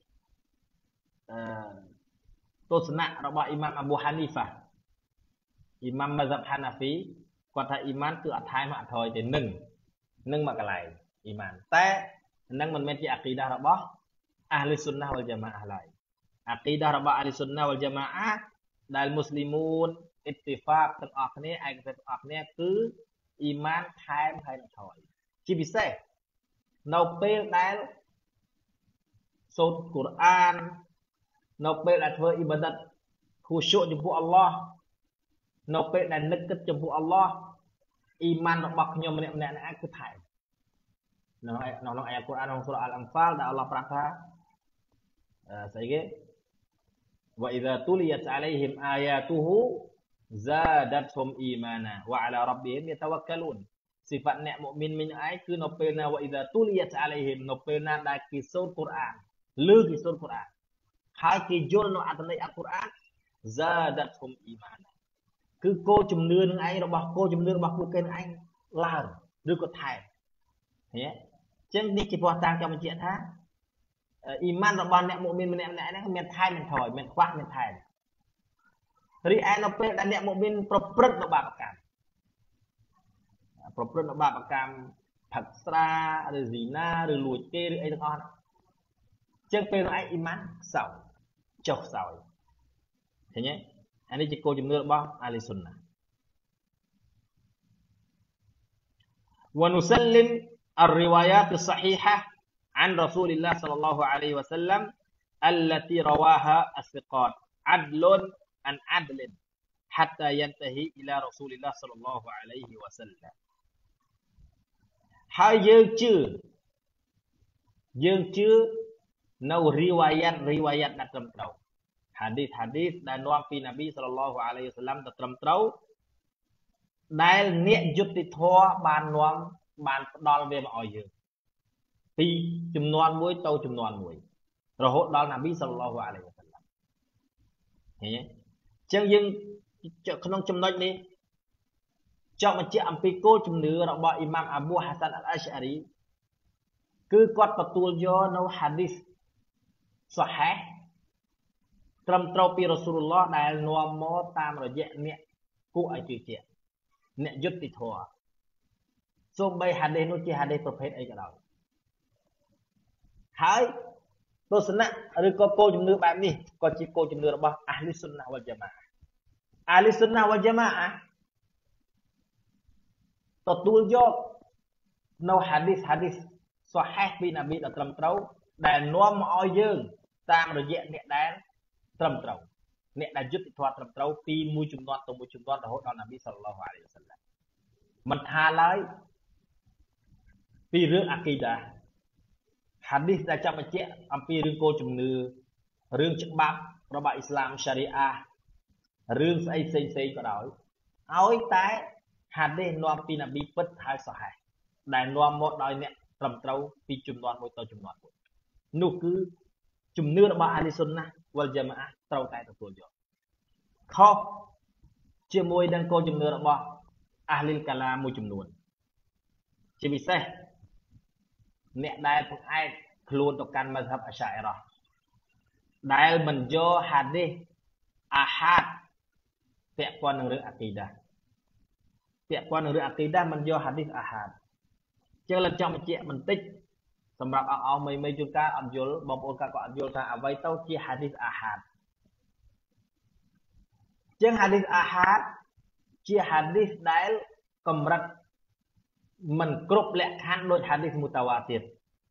ទស្សនៈរបស់អ៊ីម៉ាមអាប៊ូហានីហ្វាអ៊ីម៉ាមម៉ាហ្សាបហាណាហ្វីគាត់ថាអ៊ីម៉ានគឺអត់ថែមអត់ថយទេនឹងមកកន្លែងអ៊ីម៉ានតែនឹងមិនមែនជាអាគីដារបស់អាហ្លីស៊ុនណាវ៉ាល់យ៉ាម៉ាអាឡើយអាគីដារបស់អាហ្លីស៊ុនណាវ៉ាល់យ៉ាម៉ាអាដែលមូស្លីមូនអ៊ីតទីហ្វាកទាំងអស់គ្នាឯកភាពទាំងអស់គ្នាគឺអ៊ីម៉ានថែមហើយនឹងថយជាពិសេសនៅពេលដែលសូត្រកូរ៉ាននៅពេលដែលធ្វើអ៊ីបាដិតខុសូចំពោះអល់ឡោះនៅពេលដែលនឹកគិតចំពោះអល់ឡោះអ៊ីម៉ានរបស់ខ្ញុំម្នាក់ៗនេះគឺថែមក្នុងអាយ៉ាកូរ៉ានក្នុងសូរ៉ាអល់អាំហ្វាលដែលអល់ឡោះប្រាប់ថាស្អីគេវ៉ាអ៊ីហ្សាទូលីយ៉ាតអាឡៃហ៊ីមអាយ៉ាទូហ៊ូزادتهم إيمانا وعلى ربهم يتوكلون សិហ្វាត់អ្នកមុអ៊មីនមិញឯងគឺនៅពេលណាវ៉ាអ៊ីហ្សាទូលីយ៉ាតអាឡៃហ៊ីមនៅពេលណាដែលគេសូត្រកូរ៉ានលើគេសូត្រកូរ៉ានហើយគេយល់នៅអត្ថន័យអល់កូរ៉ាន زادتهم إيمانا គឺគោលជំនឿនឹងឯងរបស់គោលជំនឿរបស់ពួកគេនឹងឯងឡើងឬក៏ថែមឃើញទេអញ្ចឹងនេះជាព្រោះតាំងចាំបញ្ជាក់ថាអ៊ីម៉ានរបស់អ្នកមុអ៊មីនម្នាក់ៗហ្នឹងមានថែមមានថយមានខ្វះមានថែមរីឯនៅពេលដែលអ្នកមុអ៊មីនប្រព្រឹត្តនៅបាបកម្មផឹកស្រាឬស៊ីណាឬលួចគេឬអីទាំងអស់ហ្នឹងអញ្ចឹងពេលនោះឯងអ៊ីម៉ានខ្សោយចុះខ្សោយឃើញទេអានេះជាគោលជំនឿរបស់អាលីស៊ុនណាونسلم الروايات الصحيحة عن رسول الله صلى الله عليه وسلم التي رواها الثقات عدل عن عدل حتى ينتهي إلى رسول الله صلى الله عليه وسلم ហើយយើងជឿនៅរីវ៉ាយ៉ាត់ដែលត្រឹមត្រូវហាឌីសដែលនាំពីនប៊ីសល្លឡោះអាឡៃហ៊ីវ៉ាសល្លាមទៅត្រឹមត្រូវដែលអ្នកយុត្តិធម៌បានផ្ដល់វាមកឲ្យយើងពីចំនួនមួយទៅចំនួនមួយរហូតដល់នប៊ីសល្លឡោះអាឡៃហ៊ីវ៉ាសល្លាមឃើញទេអញ្ចឹងយើងក្នុងចំណុចនេះចង់បញ្ជាក់អំពីគោលជំនឿរបស់អ៊ីម៉ាមអាប៊ូហាសានអលអាស្អារីគឺគាត់ទទួលយកនៅហាឌីសសូហេះត្រឹមត្រូវពីរ៉ាស៊ូលឡោះដែលនាំមកតាមរយៈអ្នកគួរឲ្យជឿជាក់អ្នកយុត្តិធម៌សូម្បីហាឌីសនោះជាហាឌីសប្រភេទអីក៏ដោយហើយទស្សនៈឬក៏គោលជំនឿបែបនេះក៏ជាគោលជំនឿរបស់អាហ្លីស៊ុនណាវ៉ាល់យ៉ាម៉ាអាទទួលយកនៅហាឌីសសូហេះពីនប៊ីដ៏ត្រឹមត្រូវដែលនាំមកឲ្យយើងតាមរយៈអ្នកដែលត្រឹមត្រូវអ្នកដែលយុត្តិធម៌ត្រឹមត្រូវពីមួយចំនួនទៅមួយចំនួនរហូតដល់នប៊ីសល្លឡោះអាឡៃហ៊ីវ៉ាសល្លាមមិនថាឡើយពីរឿងអាគីដាហាឌីសដែលចាំបញ្ជាក់អំពីរឿងគោលជំនឿរឿងច្បាប់របស់អ៊ីស្លាមសារីអារឿងស្អីផ្សេងក៏ដោយឲ្យតែហាឌីសនាំពីនប៊ីពិតហើយសូហេះដែលនាំមកដោយអ្នកត្រឹមត្រូវពីចំនួនមួយទៅចំនួនមួយនោះគឺជំនឿរបស់អាលីស៊ុនណាវ៉ាល់យ៉ាម៉ាអាត្រូវតែទទួលយកខុសជាមួយនឹងគោលជំនឿរបស់អាហ្លីលកាឡាមួយចំនួនជាពិសេសអ្នកដែលបង្អែកខ្លួនទៅកាន់មជ្ឈិបអាឆាអ៊ីរ៉ាដែលមិនយកហាឌីសអាហាតពាក់ព័ន្ធនឹងរឿងអាគីដាមិនយកហាឌីសអាហាតចឹងលើកចង់បញ្ជាក់បន្តិចសម្រាប់អងមីជួនកាលអត់យល់បងប្អូនក៏អត់យល់ថាអ្វីទៅជាហាឌីសអាហាតចឹងហាឌីសអាហាតជាហាឌីសដែលកម្រិតមិនគ្រប់លក្ខខណ្ឌដូចហាឌីសមូតាវ៉ាទៀត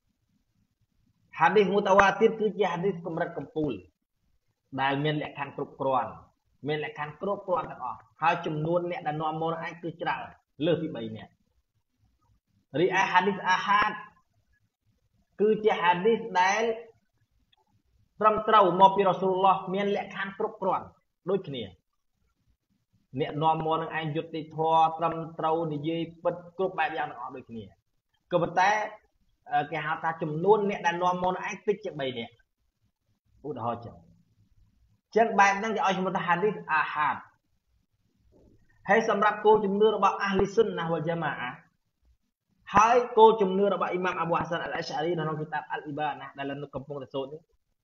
គឺជាហាឌីសកម្រិតកំពូលដែលមានលក្ខខណ្ឌគ្រប់គ្រាន់ទាំងអស់ហើយចំនួនអ្នកដែលនាំមកឯងគឺច្រើនលើសពី3នាក់រីឯហាឌីសអាហាតគឺជាហាឌីសដែលត្រឹមត្រូវមកពីរ៉ាស៊ូលឡោះមានលក្ខខណ្ឌគ្រប់គ្រាន់ដូចគ្នាអ្នកនាំមកនឹងឯងយុត្តិធម៌ត្រឹមត្រូវនិយាយពិតគ្រប់បែបយ៉ាងទាំងអស់ដូចគ្នាក៏ប៉ុន្តែគេហៅថាចំនួនអ្នកដែលនាំមកនឹងឯងតិចជា3នាក់ឧទាហរណ៍ចឹងបែបហ្នឹងគេឲ្យឈ្មោះថាហាឌីសអាហាតហើយសម្រាប់គោលជំនឿរបស់អាហ្លីស៊ុនណាវ៉ាល់យ៉ាម៉ាអាហើយគោលជំនឿរបស់អ៊ីម៉ាមអាប៊ូហាសានអលអាស្អារីនៅក្នុងគីតាបអលអ៊ីបាណាដែលនៅកំពុងតែសូត្រនេះ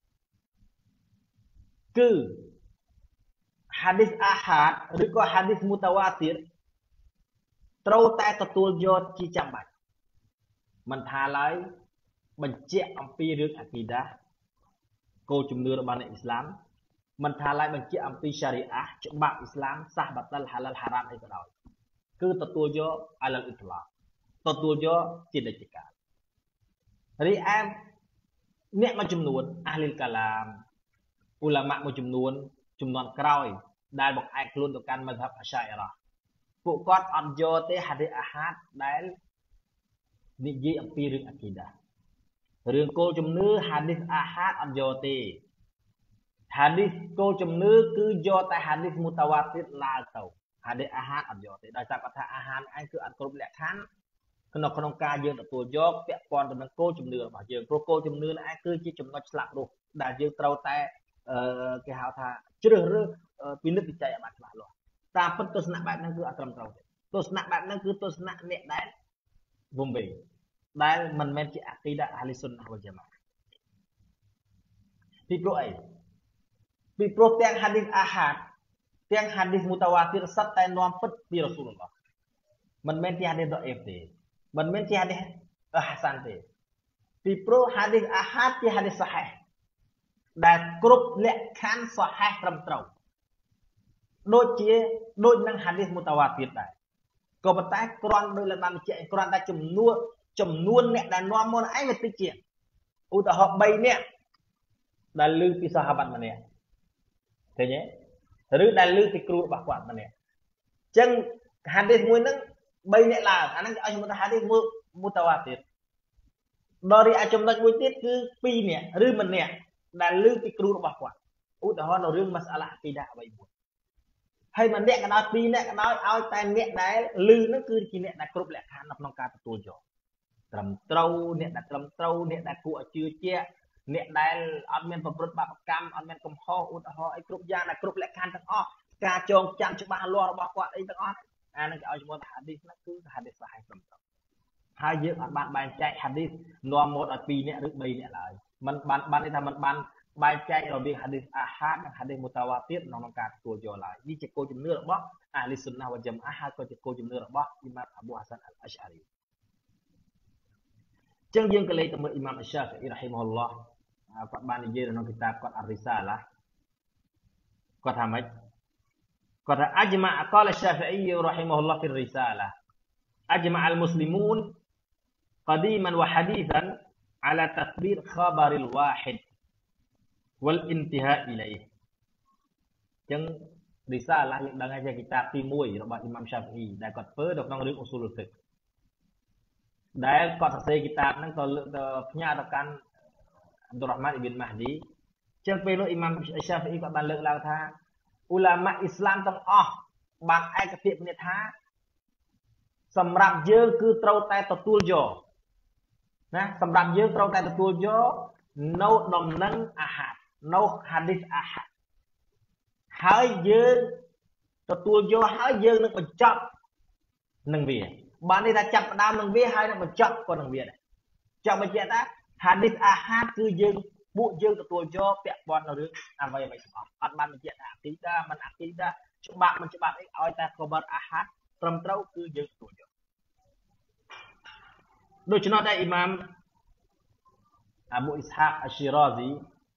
គឺហាឌីសអាហាតឬក៏ហាឌីសមូតាវ៉ាទីរត្រូវតែទទួលយកជាចាំបាច់មិនថាឡើយបញ្ជាក់អំពីរឿងអាគីដាគោលជំនឿរបស់អ្នកអ៊ីស្លាមមិនថាឡើយបញ្ជាក់អំពីសារីអាច្បាប់អ៊ីស្លាមសាសបាតលហាឡាល់ហារ៉ាមអីក៏ដោយគឺទទួលយកអាឡាល់អ៊ីត្លាកទទួលយកជានិច្ចកាលរីឯអ្នកមួយចំនួនអាលីលកាឡាមឧឡាម៉ាមួយចំនួនក្រោយដែលបង្អែកខ្លួនទៅកាន់មធ្យមអាឆាអ៊ីរ៉ាពួកគាត់អត់យកទេហាឌីសអាហាតដែលនិយាយអំពីរឿងអាគីដារឿងគោលជំនឿហាឌីសអាហាតអត់យកទេហាឌីសគោលជំនឿគឺយកតែហាឌីសមូតាវ៉ាទីតឡើងទៅហាឌីសអាហាតអត់យកទេដោយសារគាត់ថាអាហារឯងគឺអត់គ្រប់លក្ខខណ្ឌក្នុងការយើងទទួលយកពាក់ព័ន្ធទៅនឹងគោលជំនឿរបស់យើងព្រោះគោលជំនឿនេះឯងគឺជាចំណុចស្លាប់រស់ដែលយើងត្រូវតែគេហៅថាជ្រើសរើសពិនិត្យវិจัยឲ្យបានច្បាស់លាស់តាមពិតទស្សនៈបែបហ្នឹងគឺអត់ត្រឹមត្រូវទេទស្សនៈបែបហ្នឹងគឺទស្សនៈអ្នកដែលវំវិញដែលមិនមែនជាអាគីដាអាហ្លីស៊ុនណាវ៉ាល់ជាម៉ាពីព្រោះអីពីព្រោះទាំងហាឌីសអាហាតទាំងហាឌីសមូតាវ៉ាទីរស័តតែនាំពិតពីរ៉ាស៊ូលឡោះមិនមែនជាហាឌីសដអ៊ីហ្វទេមិនមែនជាហាឌីសហាសានទេពីព្រោះហាឌីសអាហាតជាហាឌីសសាហេះដែលគ្រប់លក្ខខណ្ឌសាហេះត្រឹមត្រូវដូចនឹងហាឌីសមូតាវ៉ាទីរដែរក៏ប៉ុន្តែគ្រាន់ដោយលបានបញ្ជាក់គ្រាន់តែចំនួនអ្នកដែលនាំមកឯងវាតិចជាងឧទាហរណ៍3នាក់ដែលលើពីសាហាបាត់ម្នាក់ឃើញទេឬដែលលើពីគ្រូរបស់គាត់ម្នាក់អញ្ចឹងហាឌីសមួយហ្នឹង3នាក់ឡើងអាហ្នឹងគេឲ្យឈ្មោះថាហាឌីសមូតាវ៉ាទីរដល់រីឯចំណុចមួយទៀតគឺ2នាក់ឬម្នាក់ដែលលើពីគ្រូរបស់គាត់ឧទាហរណ៍នៅរឿងម៉ាសាឡាអាគីដាអ្វីមួយហើយម្នាក់ក៏ដោយ2នាក់ក៏ដោយឲ្យតែអ្នកដែលលឺហ្នឹងគឺជាអ្នកដែលគ្រប់លក្ខខណ្ឌនៅក្នុងការទទួលយកត្រឹមត្រូវអ្នកដែលត្រឹមត្រូវអ្នកដែលគួរឲ្យជឿជាក់អ្នកដែលអត់មានប្រព្រឹត្តបាបកម្មអត់មានកំហុសឧទាហរណ៍អីគ្រប់យ៉ាងដែលគ្រប់លក្ខខណ្ឌទាំងអស់ការចងចាំច្បាស់លាស់របស់គាត់អីទាំងអស់អានឹងគេឲ្យឈ្មោះថាហាឌីសហ្នឹងគឺហាឌីសសាហេះត្រឹមត្រូវហើយយើងអត់បានបែងចែកហាឌីសនាំមកឲ្យ2នាក់ឬ3នាក់ឡើយมันបានន័យថាมันបានបែងចែករវាងហាឌីសអាហាតនិងហាឌីសមូតាវ៉ាទីរក្នុងការទទួលយកឡើយនេះជាគោលជំនឿរបស់អាលីស៊ុនណាវ៉ាល់ជាម៉ាអះហើយក៏ជាគោលជំនឿរបស់អ៊ីម៉ាមអាប៊ូហាសានអលអាស្អារីចឹងយើងក៏លេខទៅមើលអ៊ីម៉ាមអាសាហ្វីអ៊ីរ៉ហ៊ីម៉ាហ៊ុលឡោះគាត់បាននិយាយនៅក្នុងគីតាបគាត់អរិសាឡាគាត់ថាម៉េចគាត់ថាអជ្មាអកាលសាហ្វីអ៊ីរ៉ហ៊ីម៉ាហ៊ុលឡោះហ្វីរិសាឡាអជ្មាអលមុស្លីមូន قديما وحديثا على تقدير خبر الواحد والانتهاء إليه ចឹងរិសាឡាយើងដឹងហើយជាគីតាបទី1របស់អ៊ីម៉ាមសាហ្វីអ៊ីដែលគាត់ធ្វើនៅក្នុងរឿងអ៊ូស៊ូលុលហ្វិកដែលគាត់សរសេរគីតាបហ្នឹងក៏លើកទៅផ្ញើទៅកាន់អាប់ឌុររ៉ាហ្មានអ៊ីប៊ីនម៉ាហ្ឌីចឹងពេលនោះអ៊ីម៉ាមសាហ្វីអ៊ីគាត់បានលើកឡើងថាឧឡាម៉ាអ៊ីស្លាមទាំងអស់បានឯកភាពគ្នាថាសម្រាប់យើងគឺត្រូវតែទទួលយកណាសម្រាប់យើងត្រូវតែទទួលយកនៅដំណឹងអាហាតនៅហាឌីសអាហាតហើយយើងទទួលយកហើយយើងនឹងបញ្ចប់នឹងវាបានន័យថាចាប់ផ្ដើមនឹងវាហើយនឹងបញ្ចប់ក៏នឹងវាដែរចង់បញ្ជាក់ថាហាឌីសអាហាតគឺពួកយើងទទួលយកពាក់ព័ន្ធនៅរឿងអ្វីទាំងអស់អត់បានបញ្ជាក់ថាអាគីដាមិនអាគីដាច្បាប់មិនច្បាប់អីឲ្យតែខបរអាហាតត្រឹមត្រូវគឺយើងទទួលយកដូច្នោះដែរអ៊ីម៉ាមអាប៊ូអ៊ីស្ហាកអឈីរ៉ាស៊ី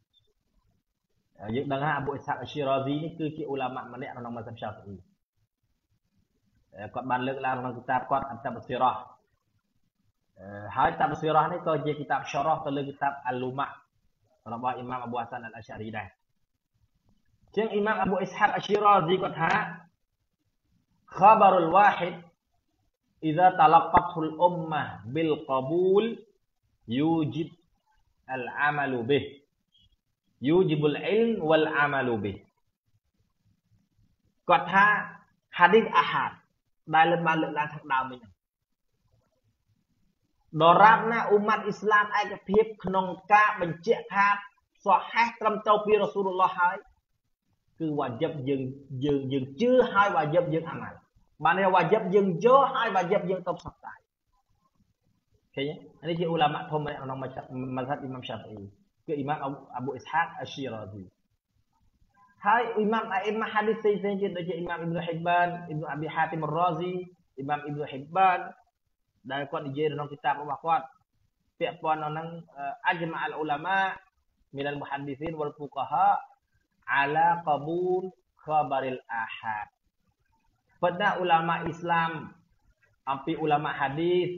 យើងដឹងថាអាប៊ូអ៊ីស្ហាកអឈីរ៉ាស៊ីនេះគឺជាឧឡាម៉ាម្នាក់ក្នុងមហ្សាបសាហ្វីអ៊ីគាត់បានលើកឡើងក្នុងគីតាបគាត់អន្តបស៊ីរ៉ាហើយតាបស៊ីរ៉ានេះក៏ជាគីតាបសារ៉ះទៅលើគីតាបអាលលូម៉ារបស់អ៊ីម៉ាមអាប៊ូហាសានអលអាស្អារីដែរជាងអ៊ីម៉ាមអាប៊ូអ៊ីស្ហាកអឈីរ៉ាស៊ីគាត់ថា خبر الواحد إذا تلقته الأمة بالقبول يوجب العمل به يوجب العلم والعمل به គាត់ថាហាឌីសអាហាតដែលបានលើកឡើងខាងដើមនេះដរាបណាអ៊ុម៉ាត់អ៊ីស្លាមឯកភាពក្នុងការបញ្ជាក់ថាសាហេះត្រឹមត្រូវពីរ៉ាស៊ូលឡោះហើយគឺវ៉ាជីបយើងជឿហើយវ៉ាជីបយើងអាម៉ាល់បានន័យវ៉ាជីបយើងយកហើយវ៉ាជីបយើងទៅផ្សព្វផ្សាយឃើញទេនេះជាឧឡាម៉ាធំម្នាក់ក្នុងមជ្ឈមណ្ឌលអ៊ីម៉ាមសាហ្វីអ៊ីគឺអ៊ីម៉ាមអាប៊ូអ៊ីស្ហាកអឈីរ៉ាស៊ីហើយអ៊ីម៉ាមអ៊ីម៉ាហាឌីសផ្សេងៗទៀតដូចជាអ៊ីម៉ាមអ៊ីប៊ុនហ៊ីបានអ៊ីប៊ុនអាប៊ីហាទីមរ៉ាស៊ីអ៊ីម៉ាមអ៊ីប៊ុនហ៊ីបានដែលគាត់និយាយក្នុងគីតាបរបស់គាត់ពាក់ព័ន្ធនឹងអជ្មាអលឧឡាម៉ាមីនអលមុហាឌីស៊ីនវលហ្វុកាហាអាឡាកប៊ូលខបារិលអាហាតប៉ុន្តែឧឡាម៉ាអ៊ីស្លាមអំពីឧឡាម៉ាហាឌីស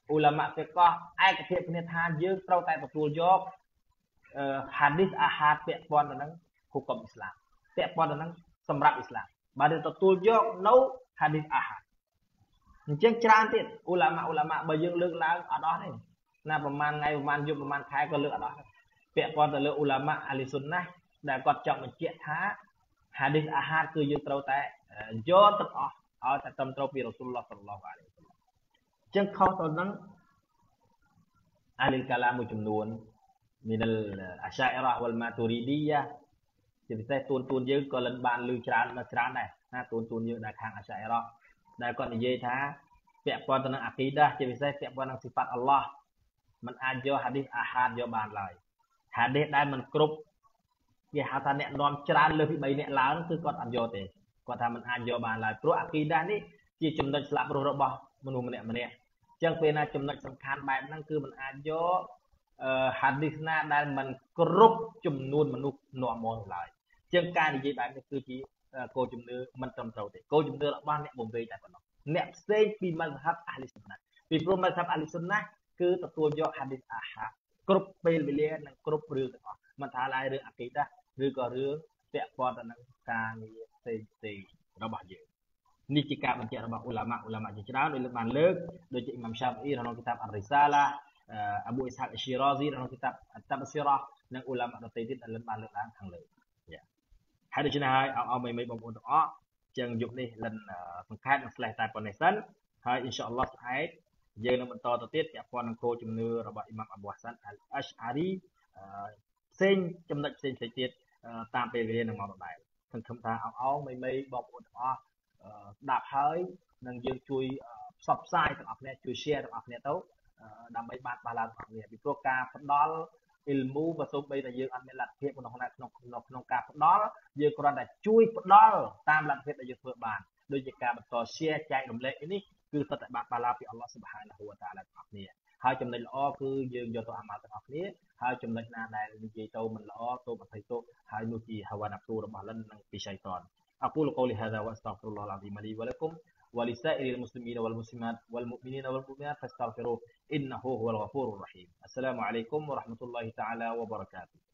ឧឡាម៉ាហ្វិកះឯកភាពគ្នាថាយើងត្រូវតែទទួលយកហាឌីសអាហារពាក់ព័ន្ធទៅនឹងហុគមអ៊ីស្លាមពាក់ព័ន្ធទៅនឹងសម្រាប់អ៊ីស្លាមបើយើងទទួលយកនៅហាឌីសអាហារអញ្ចឹងច្រើនទៀតឧឡាម៉ាបើយើងលើកឡើងអត់អស់ទេណាប្រហែលថ្ងៃប្រហែលយប់ប្រហែលខែក៏លើកអត់អស់ដែរពាក់ព័ន្ធទៅលើឧឡាម៉ាអាលីស៊ុនណាដែលគាត់ចង់បញ្ជាក់ថាហាឌីសអាហារគឺយើងត្រូវតែយកទាំងអស់ឲ្យតែត្រឹមត្រូវពីរ៉ូស៊ូលឡោះសល្លឡោះអាឡៃហ៊ីវ៉ាសល្លមអញ្ចឹងខុសទៅនឹងអាលីលកាឡាមួយចំនួនមានអាឆាអ៊ីរ៉ាវលម៉ាទូរីឌីយ៉ាជាពិសេសទួនយើងក៏លិនបានលឺច្រើនដែរណាទួនយើងដែលខាងអាឆាអ៊ីរ៉ាដែលគាត់និយាយថាពាក់ព័ន្ធទៅនឹងអាគីដាជាពិសេសពាក់ព័ន្ធនឹងសិហ្វាតអល់ឡោះมันអាចយកហាឌីសអាហារយកបានឡើយហាឌីសដែលมันគ្រប់គេហៅថាអ្នកនាំច្រើនលើសពី3អ្នកឡើងគឺគាត់អត់យកទេគាត់ថាมันអាចយកបានឡើយព្រោះអាគីដានេះជាចំណុចស្លាប់រស់របស់មនុស្សម្នាក់អញ្ចឹងពេលណាចំណុចសំខាន់បែបហ្នឹងគឺมันអាចយកហាឌីសណាដែលมันគ្រប់ចំនួនមនុស្សនាំមកឡើយអញ្ចឹងការនិយាយបែបនេះគឺជាគោលជំនឿមិនត្រឹមត្រូវទេគោលជំនឿរបស់អ្នកបំពេញតែប៉ុណ្ណោះអ្នកផ្សេងពីមជ្ឈបអាលីសុនណាពីព្រោះមជ្ឈបអាលីសុនណាគឺទទួលយកហាឌីសអាហារគ្រប់ពេលវេលានិងគ្រប់រឿងទាំងអស់មិនថាឡើយរឿងអាគីដាឬក៏រឿងពាក់ព័ន្ធទៅនឹងការងារផ្សេងរបស់យើងនេះជាការបញ្ជាក់របស់ឧឡាម៉ាជាច្រើនដោយបានលើកដូចជាអ៊ីម៉ាំសាហ្វីអ៊ីក្នុងគីតាបអរិសាឡាអប៊ូអ៊ីស្ហាកអ៊ីស៊ីរ៉ាស៊ីក្នុងគីតាបអតាបស៊ីរ៉ានិងឧឡាម៉ាដទៃទៀតដែលបានលើកឡើងខាងលើហើយដូច្នេះហើយអមីបងប្អូនទាំងអស់ចឹងយុគនេះលិនសង្ខេបនិងស្លេះតែប៉ុណ្ណេះសិនហើយអ៊ីនសាអល់ឡោះស្អែកយើងនឹងបន្តទៅទៀតពាក់ព័ន្ធនឹងគោលជំនឿរបស់អ៊ីម៉ាំអាប៊ូហាសាន់អជអារីផ្សេងចំណុចផ្សេងទៀតតាមពេលវេលានឹងមកដដែលសង្ឃឹមថាមីបងប្អូនទាំងអស់ស្ដាប់ហើយនឹងយើងជួយផ្សព្វផ្សាយទាំងអស់គ្នាជួយ share ទាំងអស់គ្នាទៅដើម្បីបានបះឡើងទាំងអស់គ្នាពីព្រោះការផ្ដល់អ៊ីលមូបើសូម្បីតែយើងអត់មានលទ្ធភាពក្នុងការផ្ដល់យើងគ្រាន់តែជួយផ្ដល់តាមលទ្ធភាពដែលយើងធ្វើបានដូចជាការបន្ត share ចែករំលែកនេះគឺសុទ្ធតែបានបះឡើងពីអល់ឡោះស៊ុបហានហូវតាអាឡាទាំងអស់គ្នាហើយចំណុចល្អគឺយើងយកទៅអាម៉ាល់ទាំងអស់គ្នាហើយចំណុចណាដែលនិយាយទៅមិនល្អទៅបន្ថយទុកហើយនោះជាហាវ៉ាណាប់ទូរបស់លិននិងពីឆៃតានأقول قولي هذا وأستغفر الله العظيم لي ولكم ولسائر المسلمين والمسلمات والمؤمنين والمؤمنات فاستغفروه إنه هو الغفور الرحيم السلام عليكم ورحمة الله تعالى وبركاته